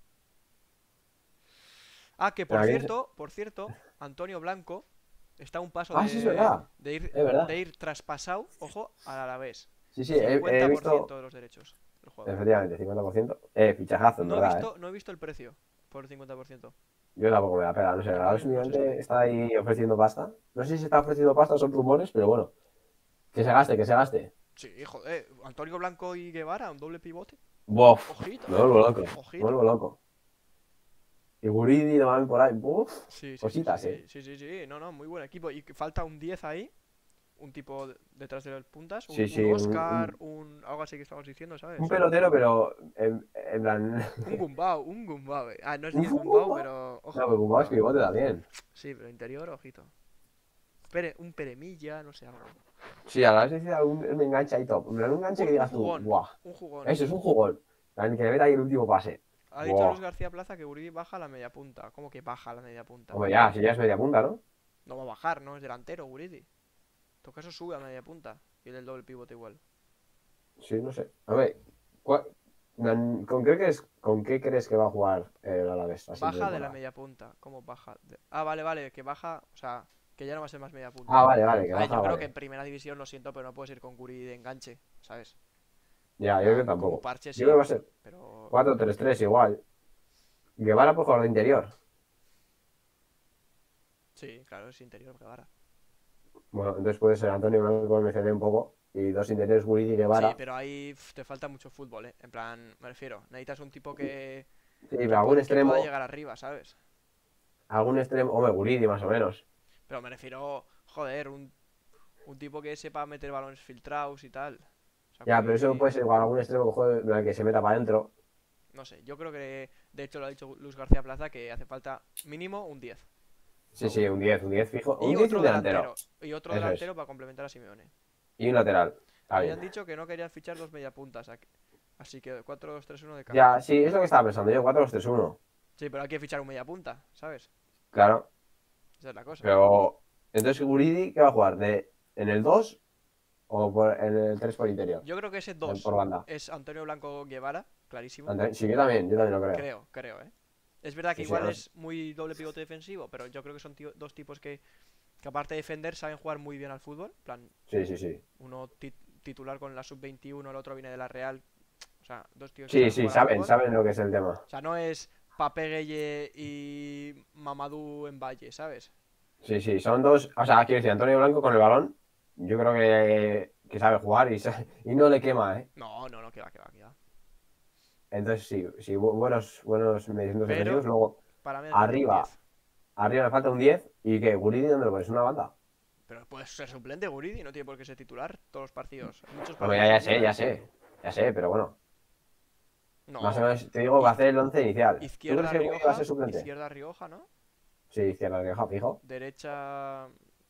Ah, que Pero por cierto, Antonio Blanco está a un paso Ah, sí, es verdad. Es de verdad. ir traspasado, ojo, al Alavés. Sí, sí, he 50% visto. de los derechos del jugador. Efectivamente, 50%. Fichajazo, en verdad, No he visto el precio por el 50%. Yo tampoco me da pena, no sé, la vez Igual no se únicamente sabe. está ahí ofreciendo pasta. No sé si está ofreciendo pasta, son rumores, pero bueno. Que se gaste, que se gaste. Sí, joder, Antonio Blanco y Guevara, un doble pivote. Bof, Ojito, me vuelvo loco, me ojito. vuelvo loco. Y Guridi también por ahí, buf, Sí, sí, sí, cositas, sí, sí, sí, sí, no, no, muy buen equipo. Y que falta un 10 ahí, un tipo detrás de las puntas, Sí, un sí, Oscar, algo así que estamos diciendo, un ¿sabes? pelotero, pero en plan. Un Gumbau. Ah, no es Un 10 Gumbau, Gumbau. pero No, ojo, pero Gumbau es cuidado. pivote también. Sí, pero interior, ojito. Un Peremilla, no sé, algo. Sí, a la vez decía un enganche ahí top. En plan, un enganche que Un digas tú, jugón, buah, un jugón. eso es un jugón. En plan, que le meta ahí el último pase. Ha dicho Buah. Luis García Plaza que Uribe baja a la media punta. ¿Cómo que baja a la media punta? Hombre, ya, si ya es media punta, ¿no? No va a bajar, ¿no? Es delantero, Uribe. En todo caso sube a media punta. Y el doble pivote igual. Sí, no sé. A ver, ¿con qué crees que va a jugar el Alavés la siguiente Baja de la temporada? media punta. ¿Cómo baja? Vale, vale, que baja. O sea, que ya no va a ser más media punta. Ah, vale, vale, que A ver, baja, yo creo que vale. en primera división, lo siento, pero no puedes ir con Guri de enganche, ¿sabes? Ya, yo creo que Como tampoco. parche Yo creo que sí, va a ser pero. 4-3-3 igual. Guevara por jugar de interior. Sí, claro, es interior Guevara. Bueno, entonces puede ser Antonio Blanco, me mencioné un poco. Y dos interiores, Guridi y Sí, Guevara. pero ahí te falta mucho fútbol, ¿eh? En plan, me refiero, necesitas un tipo Sí, pero que pueda llegar arriba, ¿sabes? algún extremo, hombre, Guridi más o menos. Pero me refiero, joder, un tipo que sepa meter balones filtrados y tal. O sea, Ya, pero eso Guri, puede ser igual algún extremo que juegue, en plan, que se meta para adentro. no sé, yo creo que, de hecho lo ha dicho Luis García Plaza, que hace falta mínimo un 10. Sí, sí, un 10 fijo. Y Un 10 y un otro delantero. delantero. Y otro Eso es. delantero para complementar a Simeone. Y un lateral. Está Habían bien. dicho que no querían fichar dos mediapuntas. Así que 4-2-3-1 de cambio. Ya, sí, es lo que estaba pensando yo, 4-2-3-1. Sí, pero hay que fichar un mediapunta, ¿sabes? Claro, Esa es la cosa. pero. Entonces, Guridi, ¿qué va a jugar? ¿En el 2 o en el 3 por interior? Yo creo que ese 2 Por banda. es Antonio Blanco Guevara, clarísimo. Sí, yo también lo creo. Creo, ¿eh? Es verdad que Sí, sí, igual además. es muy doble pivote defensivo, pero yo creo que son dos tipos que aparte de defender saben jugar muy bien al fútbol. En plan, Sí, sí, sí. uno titular con la sub-21, el otro viene de la Real. O sea, dos tíos que Sí, saben sí, jugar al fútbol. saben lo que es el tema. O sea, no es Pape Gueye y Mamadou en Valle, ¿sabes? Sí, sí, son dos. O sea, quiero decir, Antonio Blanco con el balón, yo creo que sabe jugar y no le quema, ¿eh? No, no, no, que va, que va, que va. Entonces, sí, sí, buenos medios defensivos. Pero Luego, para mí hace falta un arriba, 10. arriba le falta un 10. ¿Y qué? ¿Guridi dónde lo pones? ¿Una banda? Pero puede ser suplente Guridi, no tiene por qué ser titular todos los partidos. Muchos Bueno, partidos ya sé, empieza. ya sé. Ya sé, pero bueno. Más o No, menos te digo, va a hacer el once inicial. ¿Tú crees izquierda que Guridi va a ser Rioja, suplente? ¿no? Sí, izquierda, Rioja, fijo. Derecha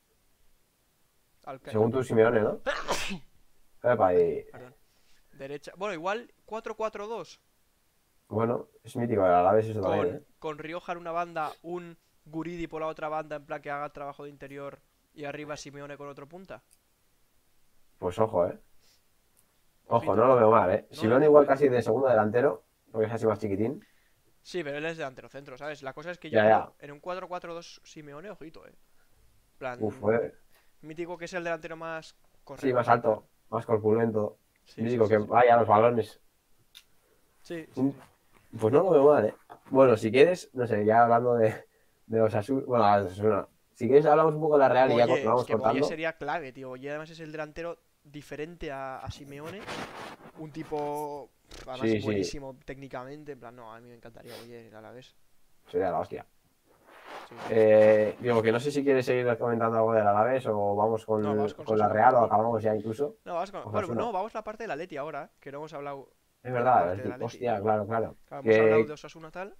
Según tu Alcañiz. Simeone, ¿no? Epa, y Perdón. Derecha. Bueno, igual 4-4-2. bueno, es mítico el Alavés eso también, ¿eh? Con Rioja en una banda, un Guridi por la otra banda, en plan que haga trabajo de interior. Y arriba Simeone con otro punta. Pues ojo, ¿eh? Ojo, Ojito. no lo veo mal, ¿eh? No le Simeone veo igual mal, casi de segundo delantero, porque es así más chiquitín. Sí, pero él es delantero centro, ¿sabes? La cosa es que yo Ya, creo ya. en un 4-4-2 Simeone, ojito, Uf, Plan, joder. mítico que es el delantero más Sí, más corredor y tal. alto, más corpulento. Sí, sí, Mítico que sí, sí. vaya a los balones. Sí, sí, Mm, sí. Pues no lo veo mal, ¿eh? Bueno, si quieres, no sé, ya hablando de los Asuna. Bueno, de Osasuna. Si quieres, hablamos un poco de la Real y ya lo Boye, es vamos que Boye cortando. sería clave, tío. Boye además es el delantero diferente a Simeone. Un tipo, además, Sí, sí, buenísimo técnicamente. En plan, no, a mí me encantaría Boye a la vez. sería la hostia. Sí, sí, sí. Digo que no sé si quieres seguir comentando algo del Alavés o vamos No, vamos con con la Sasuna Real o mejor. acabamos ya incluso. No, vamos con... Bueno, Osasuna. no, vamos a la parte del Atleti ahora, que no hemos hablado Es de la verdad, parte del Atleti. hostia, claro, claro. Claro, hemos hablado de Que, Osasuna tal.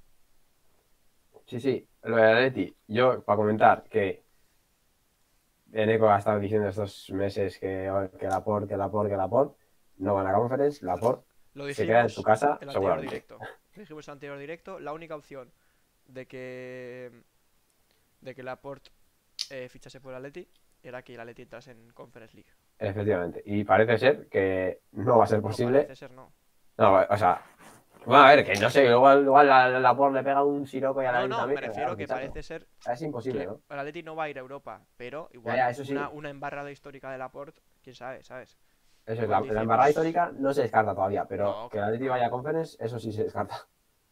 sí, sí, lo de Atleti. Yo, para comentar, que Eneco ha estado diciendo estos meses que Laporte, que Laporte, que Laporte no van a Conference, Laporte Lo se queda en su dijimos casa, el anterior seguramente. directo. Lo dijimos en el anterior directo. La única opción de que Laporte fichase por el Atleti era que el Atleti entrase en Conference League. Efectivamente. Y parece ser que no va a ser No, posible. parece ser no. No, o sea, bueno, a ver, que no sé, igual Laporte le pega un siroco y a la No, Atleti no, también, me y refiero claro, que ficharlo. parece ser O sea, es imposible, que ¿no? el Atleti no va a ir a Europa, pero Ya, igual ya, eso sí. una embarrada histórica de Laporte, quién sabe, ¿sabes? Eso es, Igual la dice, embarrada pues, histórica no se descarta todavía, pero no, que el claro que Atleti no. vaya a Conference, eso sí se descarta.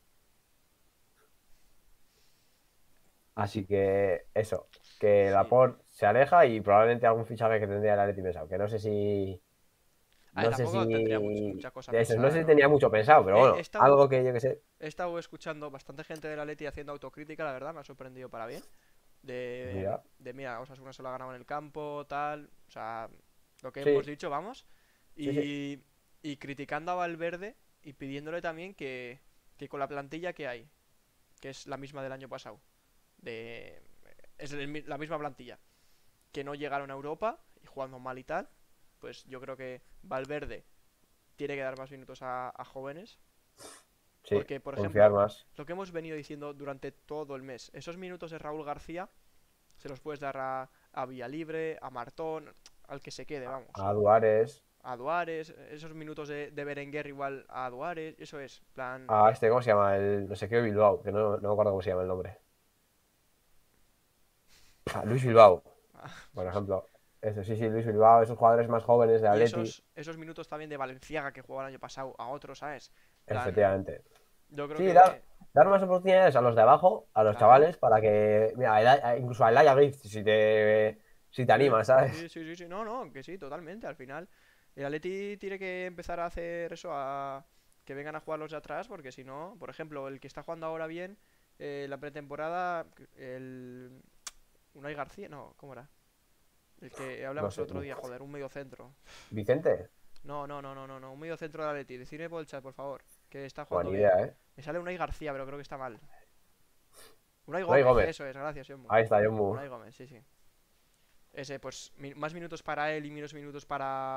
Así que eso, que Sí. Laporte se aleja y probablemente algún fichaje que tendría el Atleti pensado, que no sé si. A ver, No sé tampoco tendría si. mucha cosa De eso, no sé pensada, si ¿no? tenía mucho pensado, pero He bueno, estado, algo que yo que sé. he estado escuchando bastante gente del Atleti haciendo autocrítica, la verdad, me ha sorprendido para bien. De, Mira, de mira, Osasuna solo ha ganado en el campo, tal. O sea, lo que hemos sí, dicho, vamos. sí, sí, Y criticando a Valverde y pidiéndole también que con la plantilla que hay, que es la misma del año pasado, de, es la misma plantilla, que no llegaron a Europa y jugando mal y tal, pues yo creo que Valverde tiene que dar más minutos a jóvenes. sí, Porque, por confiar ejemplo, más. lo que hemos venido diciendo durante todo el mes, esos minutos de Raúl García se los puedes dar a Villalibre, a Martón, al que se quede, vamos. A Duares, A Duares, esos minutos de Berenguer igual a Duares, eso es, plan... a este, ¿cómo se llama? El no sé qué Bilbao, que no me acuerdo cómo se llama el nombre. A Luis Pues, Bilbao, por ejemplo. Eso, sí, sí, Luis Bilbao, esos jugadores más jóvenes de y Atleti, esos minutos también de Valenciaga que jugó el año pasado a otros, ¿sabes? Plan, efectivamente. yo creo Sí, dar, que... dar más oportunidades a los de abajo, a los Claro, chavales, para que, mira, incluso a Elaya Grift, si te sí, animas, ¿sabes? sí, sí, sí, sí, no, no, que sí, totalmente, al final. El Atleti tiene que empezar a hacer eso, a que vengan a jugar los de atrás, porque si no, por ejemplo, el que está jugando ahora bien, la pretemporada, el Unai García, no, ¿cómo era? El que No hablamos el sé, otro día, joder, un medio centro. Vicente, No, no, no, no, no, no, un medio centro de Atleti, decime por el chat, por favor, que está buena jugando bien. idea, ¿eh? Me sale Unai García, pero creo que está mal. Unai No hay Gómez, Gómez, eso es, gracias, Yomu. ahí está, Jumbo. Unai Gómez, sí, sí. Ese, pues, más minutos para él y menos minutos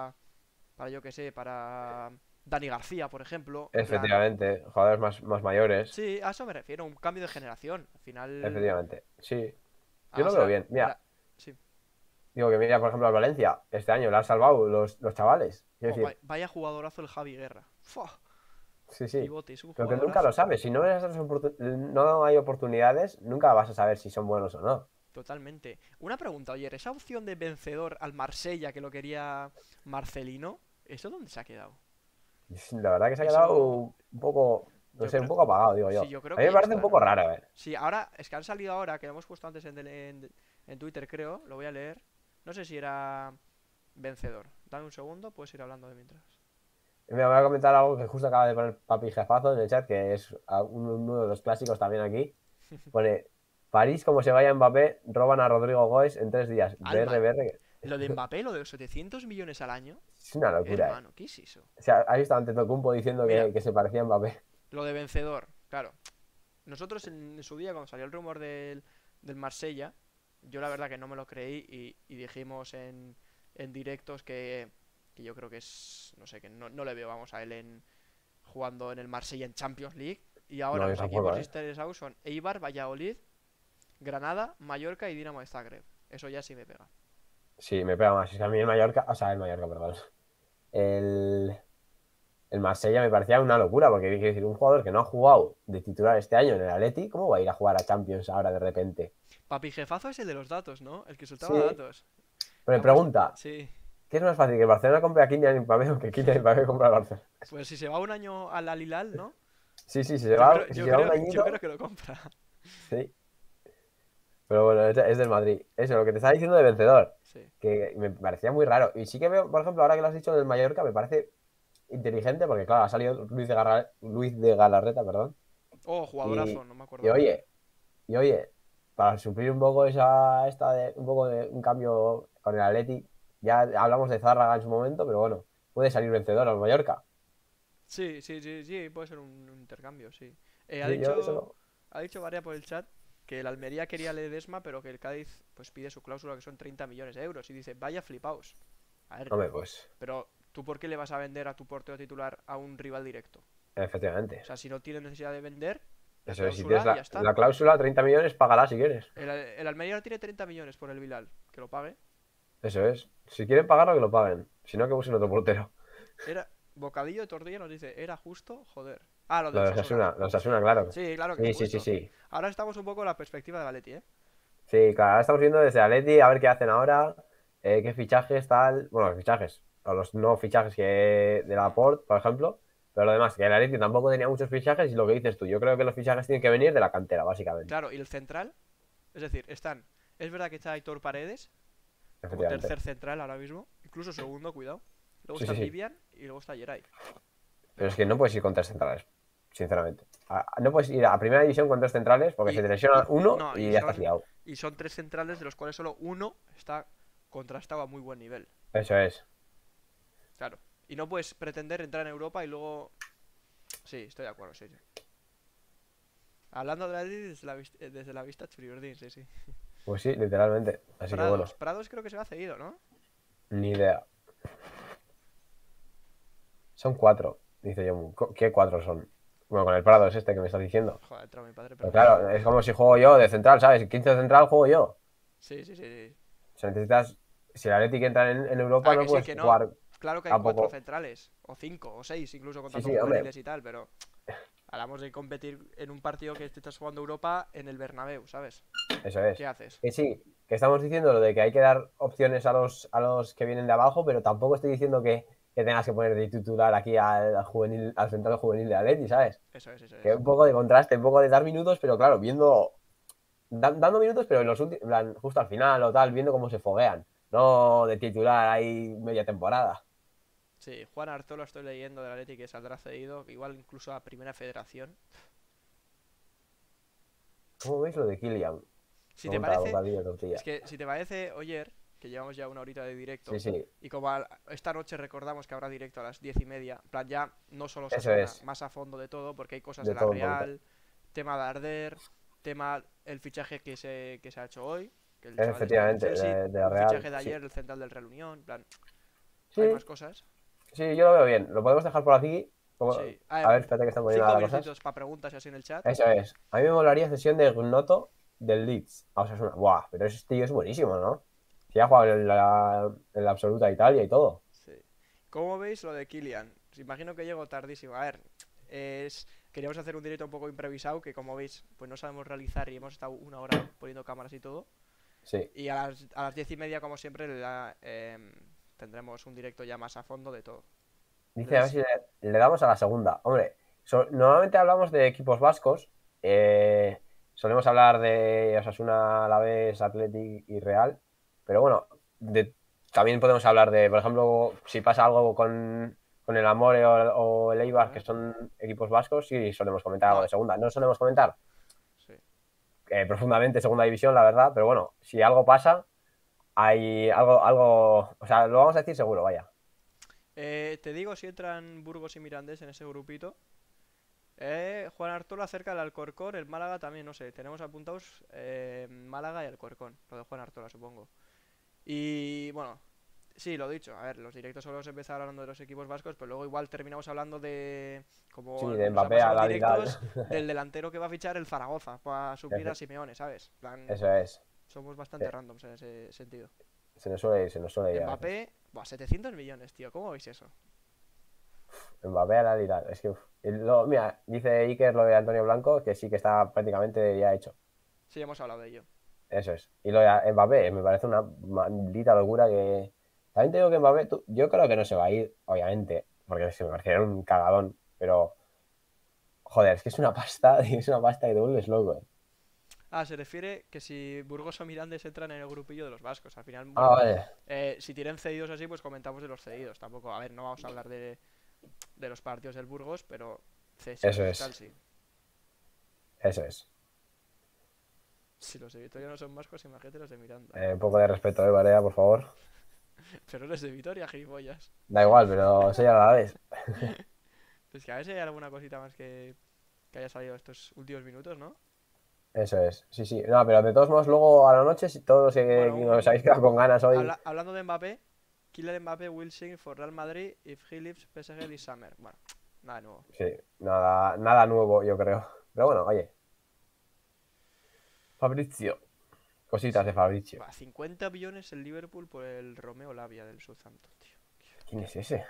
para yo que sé, para Dani García, por ejemplo, en plan, Efectivamente, jugadores más mayores, sí, a eso me refiero, un cambio de generación. Al final, efectivamente, sí, yo lo además veo bien. Mira, sí. digo que mira, por ejemplo, al Valencia, este año le han salvado los chavales, quiero Jo, decir, vaya jugadorazo el Javi Guerra. Fua, sí, sí, pivote, es un pero que nunca lo jugadorazo. sabes, si no, no hay oportunidades, nunca vas a saber si son buenos o no. Totalmente. Una pregunta, oye, esa opción de vencedor al Marsella que lo quería Marcelino, ¿eso dónde se ha quedado? La verdad que se ha quedado Eso, un poco, no yo sé, un creo, poco apagado, digo sí, yo. yo creo A mí que me ya parece un está, poco ¿no? raro, ¿eh? Sí, ahora, es que han salido ahora, que lo hemos puesto antes en Twitter, creo, lo voy a leer. No sé si era vencedor. Dame un segundo, puedes ir hablando de mientras. Me voy a comentar algo que justo acaba de poner Papi Jefazo en el chat, que es uno de los clásicos también aquí. Pone, París, como se vaya Mbappé, roban a Rodrigo Goes en 3 días. Alma, BR. lo de Mbappé, lo de los 700 millones al año. Es una locura, ¿eh? Hermano, ¿qué es eso? O sea, ahí está Antetokounmpo diciendo Mira, que se parecía a Mbappé. lo de vencedor, claro. Nosotros en su día, cuando salió el rumor del Marsella, yo la verdad que no me lo creí y dijimos en directos que yo creo que es, no sé, que no le veo, vamos, a él jugando en el Marsella en Champions League. Y ahora No, yo los tampoco, equipos ¿eh? interesados son Eibar, Valladolid, Granada, Mallorca y Dinamo de Zagreb. Eso ya sí me pega. Sí, me pega más. Es que a mí el Mallorca, o sea, el Mallorca, perdón. El, el Marsella me parecía una locura, porque quiero decir, un jugador que no ha jugado de titular este año en el Atleti, ¿cómo va a ir a jugar a Champions ahora de repente? Papi Jefazo es el de los datos, ¿no? El que soltaba Sí, datos. pero me Ha puesto... pregunta, Sí. ¿qué es más fácil, que el Barcelona compre a Kylian Mbappé o que Kylian Mbappé compre al Barcelona? Pues si se va un año al Al Hilal, ¿no? Sí, sí, Yo creo, si yo se va un creo, yo creo añito, que lo compra. sí. Pero bueno, es del Madrid. Eso, lo que te estaba diciendo de vencedor, Sí. que me parecía muy raro. Y sí que veo, por ejemplo, ahora que lo has dicho del Mallorca, me parece inteligente, porque claro, ha salido Luis de Galarreta, perdón. Oh, jugadorazo, Y, no me y acordaba. oye, y oye, para suplir un poco un poco de un cambio con el Atleti, ya hablamos de Zárraga en su momento, pero bueno, puede salir vencedor al Mallorca. Sí, sí, sí, sí, puede ser un intercambio, sí. Ha Sí, yo eso dicho, lo... ha dicho Varia por el chat que el Almería quería a Ledesma, pero que el Cádiz pues pide su cláusula que son 30 millones de euros. Y dice, vaya flipaos. A ver, Hombre, pues, pero ¿tú por qué le vas a vender a tu portero titular a un rival directo? O efectivamente. sea, si no tienes necesidad de vender, la Eso es, si tienes cláusula y ya está. la cláusula, 30 millones, págala si quieres. El Almería tiene 30 millones por el Bilal, que lo pague. Eso es. Si quieren pagarlo, que lo paguen. Si no, que busquen otro portero. Era bocadillo de tortilla nos dice, ¿era justo? Joder. Ah, lo Lo del de Osasuna. Osasuna, claro. Sí, claro que es Sí, sí, sí, justo. sí. Ahora estamos un poco en la perspectiva de Valetti, ¿eh? Sí, claro, ahora estamos viendo desde Atleti a ver qué hacen ahora, qué fichajes, tal. Bueno, los fichajes, o los no fichajes que de Hmm. Laporte, por ejemplo. Pero lo demás, que el Atleti tampoco tenía muchos fichajes y lo que dices tú, yo creo que los fichajes tienen que venir de la cantera, básicamente. Claro, y el central, es decir, están. Es verdad que está Aitor Paredes como Efectivamente. tercer central ahora mismo, incluso segundo, cuidado. Luego Sí, está sí, sí. Vivian y luego está Geray. Pero es Pero. que no puedes ir con tres centrales, sinceramente. No puedes ir a primera división con tres centrales porque se Y, te lesiona y, uno no, y ya estás liado. y son tres centrales de los cuales solo uno está contrastado a muy buen nivel. Eso es. Claro. Y no puedes pretender entrar en Europa y luego. Sí, estoy de acuerdo, sí, sí. Hablando de la desde la vista Churiurdin, sí, sí. Pues sí, literalmente. Así que Prados. bueno, Prados creo que se va cedido, ¿no? ni idea. Son cuatro, dice yo. ¿Qué cuatro son? Bueno, con el Prado es este que me estás diciendo. Joder, entró mi padre, Pero perdón. claro, es como si juego yo de central, ¿sabes? 15 de central juego yo. Sí, sí, sí, sí. O sea, necesitas. Si el Atlético entra en Europa, Ah, no que sí, puedes que no. jugar Claro que hay cuatro tampoco. centrales, o cinco, o seis, incluso Sí, contando sí, hombre. juveniles y tal, pero hablamos de competir en un partido que te estás jugando Europa en el Bernabéu, ¿sabes? Eso ¿Qué es. haces? Que sí, que estamos diciendo lo de que hay que dar opciones a los que vienen de abajo, pero tampoco estoy diciendo que tengas que poner de titular aquí al juvenil, al central juvenil de Atleti, ¿sabes? Eso es, eso Que es. un poco de contraste, un poco de dar minutos, pero claro, dando minutos, pero en los últimos, justo al final o tal, viendo cómo se foguean. No de titular ahí media temporada. Sí, Juan Artola estoy leyendo del Atleti que saldrá cedido, igual incluso a Primera Federación. ¿Cómo veis lo de Kylian? Si te Pregunta parece, Bocadillo de es Tortilla. que si te parece, Oyer, que llevamos ya una horita de Sí, directo, sí, y como esta noche recordamos que habrá directo a las 10:30, en plan ya no solo eso Osasuna, es. más a fondo de todo, porque hay cosas de De la todo un poquito. Real, tema de Arder, tema el fichaje que se ha hecho hoy, que el chaval este del Efectivamente, Chelsea, de la un Real, fichaje de sí. ayer, el central del Real Unión, en plan, hay Sí, más cosas. sí, yo lo veo bien. Lo podemos dejar por aquí. Sí, A ver, espérate que están poniendo cinco ahora cosas. minutitos para preguntas y así en el chat. Eso es. A mí me molaría sesión de Gnotto del Leeds. O sea, es una... Buah, pero ese tío es buenísimo, ¿no? Sí, ha jugado en la absoluta Italia y todo. Sí. ¿Cómo veis lo de Kylian? Os imagino que llego tardísimo. A ver, queríamos hacer un directo un poco improvisado que como veis, pues no sabemos realizar y hemos estado una hora poniendo cámaras y todo. Sí. Y a las 10:30, como siempre, tendremos un directo ya más a fondo de todo. Dice, a ver Entonces, si le damos a la segunda. Hombre, normalmente hablamos de equipos vascos. Solemos hablar de Osasuna, Alavés, Athletic y Real. Pero bueno, también podemos hablar de, por ejemplo, si pasa algo con el Amore o el a Eibar, que ver. son equipos vascos, sí solemos comentar algo No, de segunda. No solemos comentar sí. profundamente segunda división, la verdad, pero bueno, si algo pasa, hay algo, o sea, lo vamos a decir seguro, vaya. Te digo si entran Burgos y Mirandés en ese grupito. Juan Artola cerca del Alcorcón, el Málaga también, no sé. Tenemos apuntados Málaga y Alcorcón. Lo de Juan Artola, supongo. Y bueno, sí, lo dicho. A ver, los directos solo hemos empezado hablando de los equipos vascos, pero luego igual terminamos hablando de, Sí, como de nos ha Mbappé a pasado en la y tal. directos, del delantero que va a fichar el Zaragoza para suplir a Simeone, ¿sabes? En plan, Eso es. somos bastante Eh, randoms en ese sentido. se nos suele ir a veces. Mbappé, buah, 700 millones, tío. ¿Cómo veis eso? Mbappé al Al Hilal. Es que, mira, dice Iker lo de Antonio Blanco, que sí que está prácticamente ya hecho. Sí, hemos hablado de ello. Eso es. Y lo de Mbappé me parece una maldita locura que... También te digo que Mbappé, yo creo que no se va a ir, obviamente, porque se me parecería un cagadón, pero... Joder, es que es una pasta, es una pasta que te vuelves loco, eh. Ah, se refiere que si Burgos o Mirandés entran en el grupillo de los vascos. Al final, Ah, bueno, vale. si tienen cedidos así, pues comentamos de los cedidos. Tampoco, a ver, no vamos a hablar de los partidos del Burgos, pero Eso cesión y tal, es. sí. Eso es. Si los de Vitoria no son vascos, imagínate los de Miranda. Un poco de respeto, Barea, por favor. Pero eres de Vitoria, gilipollas. Da igual, pero soy a la vez. Pues que a ver si hay alguna cosita más que haya salido estos últimos minutos, ¿no? Eso es. Sí, sí. No, pero de todos modos, luego a la noche, si todos que Bueno, nos habéis quedado con ganas hoy. hablando de Mbappé, Kylian Mbappé will sing for Real Madrid if he leaves PSG this summer. Bueno, nada nuevo. Sí, nada nuevo, yo creo. Pero bueno, oye. Fabrizio. Cositas de Fabrizio. 50 billones el Liverpool por el Romeo Lavia del Southampton, tío. ¿Quién es ese?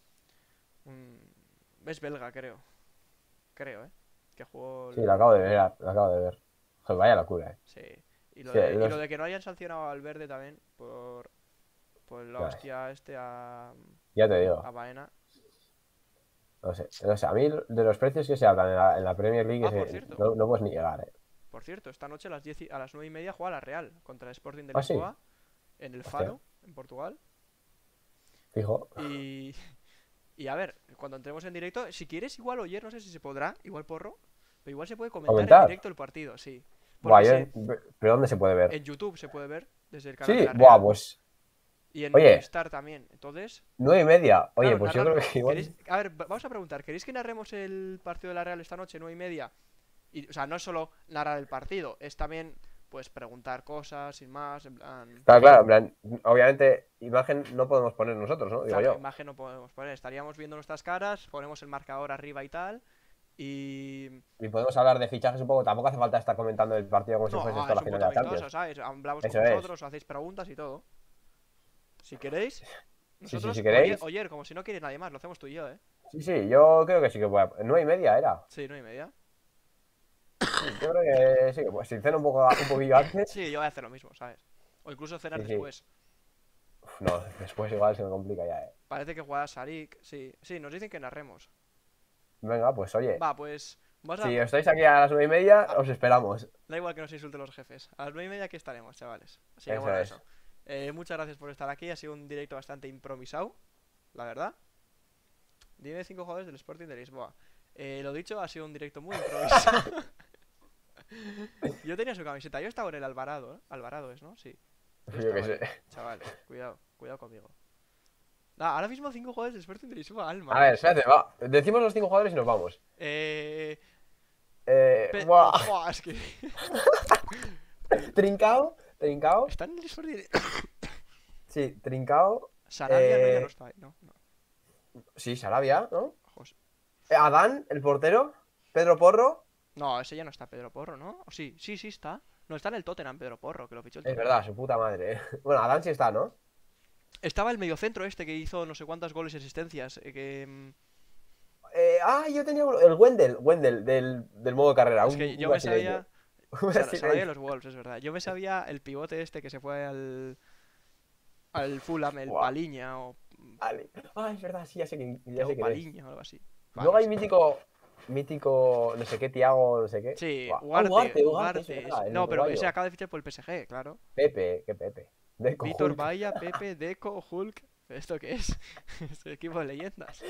Es belga, creo. Creo, ¿eh? Que jugó Sí, lo acabo de ver, lo acabo de ver. Joder, vaya locura, eh. Sí. Y lo Sí, de, y lo de que no hayan sancionado al verde también por la Nah, hostia ya te a digo. Baena. No sé, no sé. A mí de los precios que se hablan en la Premier League es Ah, por que cierto. no puedes ni llegar, eh. Por cierto, esta noche a las 10 a las 9:30 juega la Real contra el Sporting de Ah, sí. Lisboa en el Hostia, Faro, en Portugal. fijo. Y, y a ver, cuando entremos en directo, si quieres igual oyer, no sé si se podrá, igual porro, pero igual se puede comentar en ¿Comentar? directo el partido, sí. Buah, Porque ¿pero dónde se puede ver? en YouTube se puede ver desde el canal de Sí, la buah, Real pues. y en Oye, Movistar también. Entonces, 9:30. Oye, claro, pues yo creo narrarlo. que igual. A ver, vamos a preguntar, ¿queréis que narremos el partido de la Real esta noche, 9:30? Y, o sea, no es solo narrar el partido, es también, pues, preguntar cosas, sin más, en plan... Claro, en plan, obviamente, imagen no podemos poner nosotros, ¿no? Digo Claro, yo. imagen no podemos poner, estaríamos viendo nuestras caras, ponemos el marcador arriba y tal, y... Y podemos hablar de fichajes un poco. Tampoco hace falta estar comentando el partido como si fuese No, esto es la un final de puto la amistoso, Champions. ¿sabes? Hablamos con Eso es. vosotros, hacéis preguntas y todo. Si queréis, Sí, sí, si nosotros, queréis. oyer, como si no quieres nadie más, lo hacemos tú y yo, ¿eh? Sí, sí, yo creo que sí que puede. 9:30 era. Sí, 9:30. Sí, yo creo que sí, pues si ceno un poquillo antes. Sí, yo voy a hacer lo mismo, ¿sabes? O incluso cenar Sí, sí. después. Uf, no, después igual se me complica ya, eh. Parece que juega Sarik, sí. Sí, nos dicen que narremos. Venga, pues oye. Va, pues... Vamos Si a... estáis aquí a las 9:30, a- os esperamos. Da igual que nos insulten los jefes. A las 9:30 aquí estaremos, chavales. Así que Eso bueno, es. eso. Muchas gracias por estar aquí. Ha sido un directo bastante improvisado, la verdad. Dime 5 jugadores del Sporting de Lisboa. Lo dicho, ha sido un directo muy improvisado. Yo tenía su camiseta. Yo estaba en el Alvarado, ¿eh? Alvarado es, ¿no? Sí. Yo Yo qué estaba sé. ahí. Chavales, cuidado conmigo. Nah, ahora mismo 5 jugadores del Sporting de Lisboa, A Alma. ver, espérate, va. Decimos los 5 jugadores y nos vamos. Eh... Buah. Buah, es que... Trincao. Trincao. ¿Están en el Sporting de... Sí, Trincao. Sarabia no, ya no está ahí, ¿no? No. Sí, Sarabia, ¿no? Jos- Adán, el portero. Pedro Porro. No, ese ya no está Pedro Porro, ¿no? ¿O sí? Sí, sí está. No, está en el Tottenham Pedro Porro, que lo fichó el Es Tottenham. verdad, su puta madre. Bueno, Adán sí está, ¿no? Estaba el mediocentro este que hizo no sé cuántas goles y asistencias. Yo tenía uno. El Wendell del modo carrera. Es Un, que un yo me brasileño. sabía... Un Sarabia de brasileño. los Wolves, es verdad. Yo me sabía el pivote este que se fue al Fulham, el Buah, Paliña o... vale. Es verdad, sí, ya Tiago sé quién es. Paliña o algo así. Va, Luego no hay sé. mítico, no sé qué, Tiago, no sé qué. Sí, Buah. Ugarte, es Ugarte. verdad, el No, pero ese uruguayo. acaba de fichar por el PSG, claro. Pepe, qué Pepe. Deco Víctor Hulk. Baía, Pepe, Deco, Hulk. ¿Esto qué es? Es el equipo de leyendas.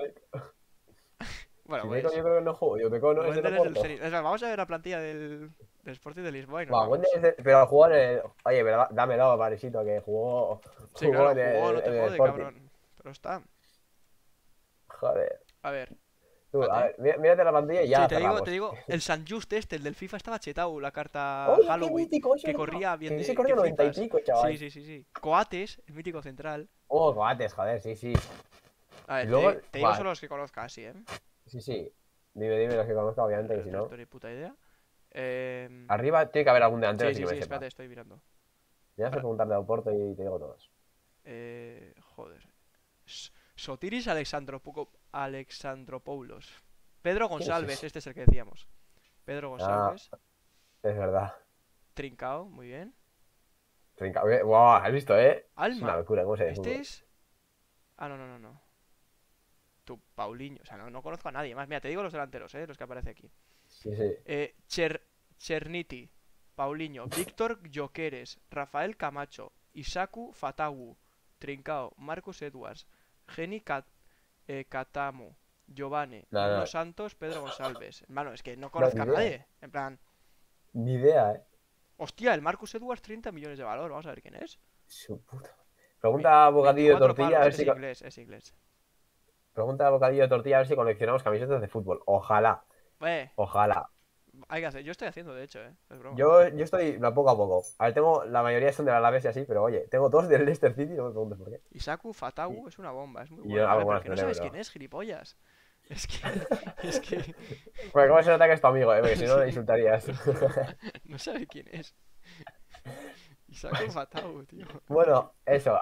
Bueno, Si Deco pues... yo creo que no juego, yo Deco no es del Wendell es del Oporto. Zenit. Es más, vamos a ver la plantilla del Sporting de Lisboa y nos Buah, Wendell vamos. pero jugó en el. Oye, pero dámelo, Parisito, que jugó, Sí, jugó claro, en jugó, no el, te en el jode, Sporting. cabrón. Pero está. Joder. A ver, Tú, a espérate. ver, mírate la plantilla y Sí, ya te cerramos. digo, el San Just este, el del FIFA estaba chetado, la carta Oye, qué Halloween, mítico, es que verdad. corría bien Que ese de... corrió que 90 y flipas. pico, Sí, chaval. sí, sí, sí. Coates, el mítico central. Coates, joder, sí, sí. A Y ver, luego, te digo buah, solo los que conozcas, sí, ¿eh? sí, sí. Dime los que conozco, obviamente, que si El resto no. ni puta idea. Eh... Arriba tiene que haber algún delantero Sí, así sí, que sí, me sepa. espérate, estoy mirando. Ya sé Ahora, preguntar de Oporto y te digo todos. joder. Sotiris Alexandro Alexandropoulos. Pedro ¿Quién es González, ese? este es el que decíamos. Pedro Ah, González. es verdad. Trincao, muy bien. Wow, ¿has visto, eh? Es una Alma. locura cómo se ve el Este fútbol. es... Ah, no, no, no, no. Tu Paulinho. O sea, no conozco a nadie más. Mira, te digo los delanteros, los que aparece aquí. Sí, sí. Eh, Cher- Cherniti, Paulinho, Víctor Jokeres, Rafael Camacho, Isaku Fatawu, Trincao, Marcus Edwards, Geni Katamu, Giovanni, No, Nuno no, Santos, Pedro González. Hermano, es que no no, conozco ni a idea. nadie. En plan, Ni idea, eh. hostia, el Marcus Edwards 30 millones de valor. Vamos a ver quién es. Su puta. Pregunta a Bocadillo de 24 Tortilla a palos, ver es si. inglés, es inglés. Pregunta a Bocadillo de Tortilla a ver si coleccionamos camisetas de fútbol. Ojalá, Eh, ojalá. hay que hacer. Yo estoy haciendo, de hecho, es broma. Yo estoy no, poco a poco. A ver, tengo. La mayoría son del Alavés y así, pero oye, tengo dos del Leicester City, no me preguntes por qué. Isaku Y, Fatawu es una bomba, es muy y yo bueno. A ver, pero algunas que no tendré, sabes quién pero. es, gilipollas. Es que, es que, Porque cómo se nota que es tu amigo, porque si no le sí, insultarías. no sabe quién es. Isaku Fatawu, tío. Bueno, eso.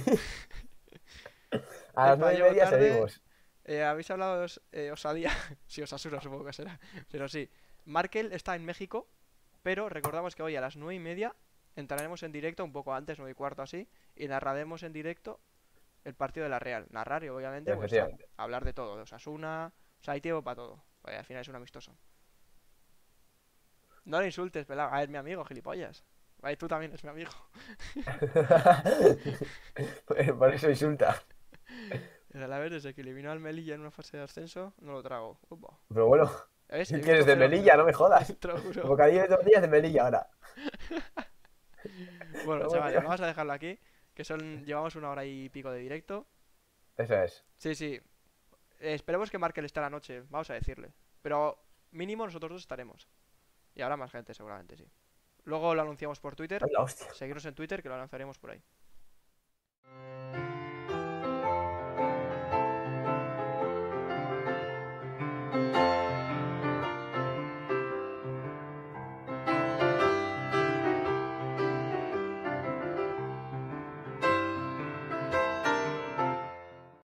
A las Epa, nueve y llego media tarde. seguimos. Habéis hablado de Osadía. Sí, Osasuna supongo que será. Pero sí. Markel está en México. Pero recordamos que hoy a las 9:30 entraremos en directo, un poco antes, 9:15 así. Y narraremos en directo el partido de la Real. Narrar y obviamente, pues Efectivamente. hablar de todo. De Osasuna. O sea, hay tiempo para todo. Pues, al final es un amistoso. No le insultes, pelado. A ver, mi amigo, gilipollas. Vale, tú también eres mi amigo. Por eso insulta. El Alavés, desde que eliminó al Melilla en una fase de ascenso, no lo trago. Upa. Pero bueno, ¿Ves? es He que eres visto de cero Melilla, no me jodas. te lo juro. Bocadillo de tortillas de Melilla ahora. Bueno, Vamos, chavales, tío. vamos a dejarlo aquí. Que llevamos 1 hora y pico de directo. Eso es. Sí, sí. Esperemos que Markel esté a la noche. Vamos a decirle. Pero mínimo nosotros dos estaremos. Y habrá más gente, seguramente, sí. Luego lo anunciamos por Twitter. Ay, la hostia. Seguirnos en Twitter, que lo lanzaremos por ahí.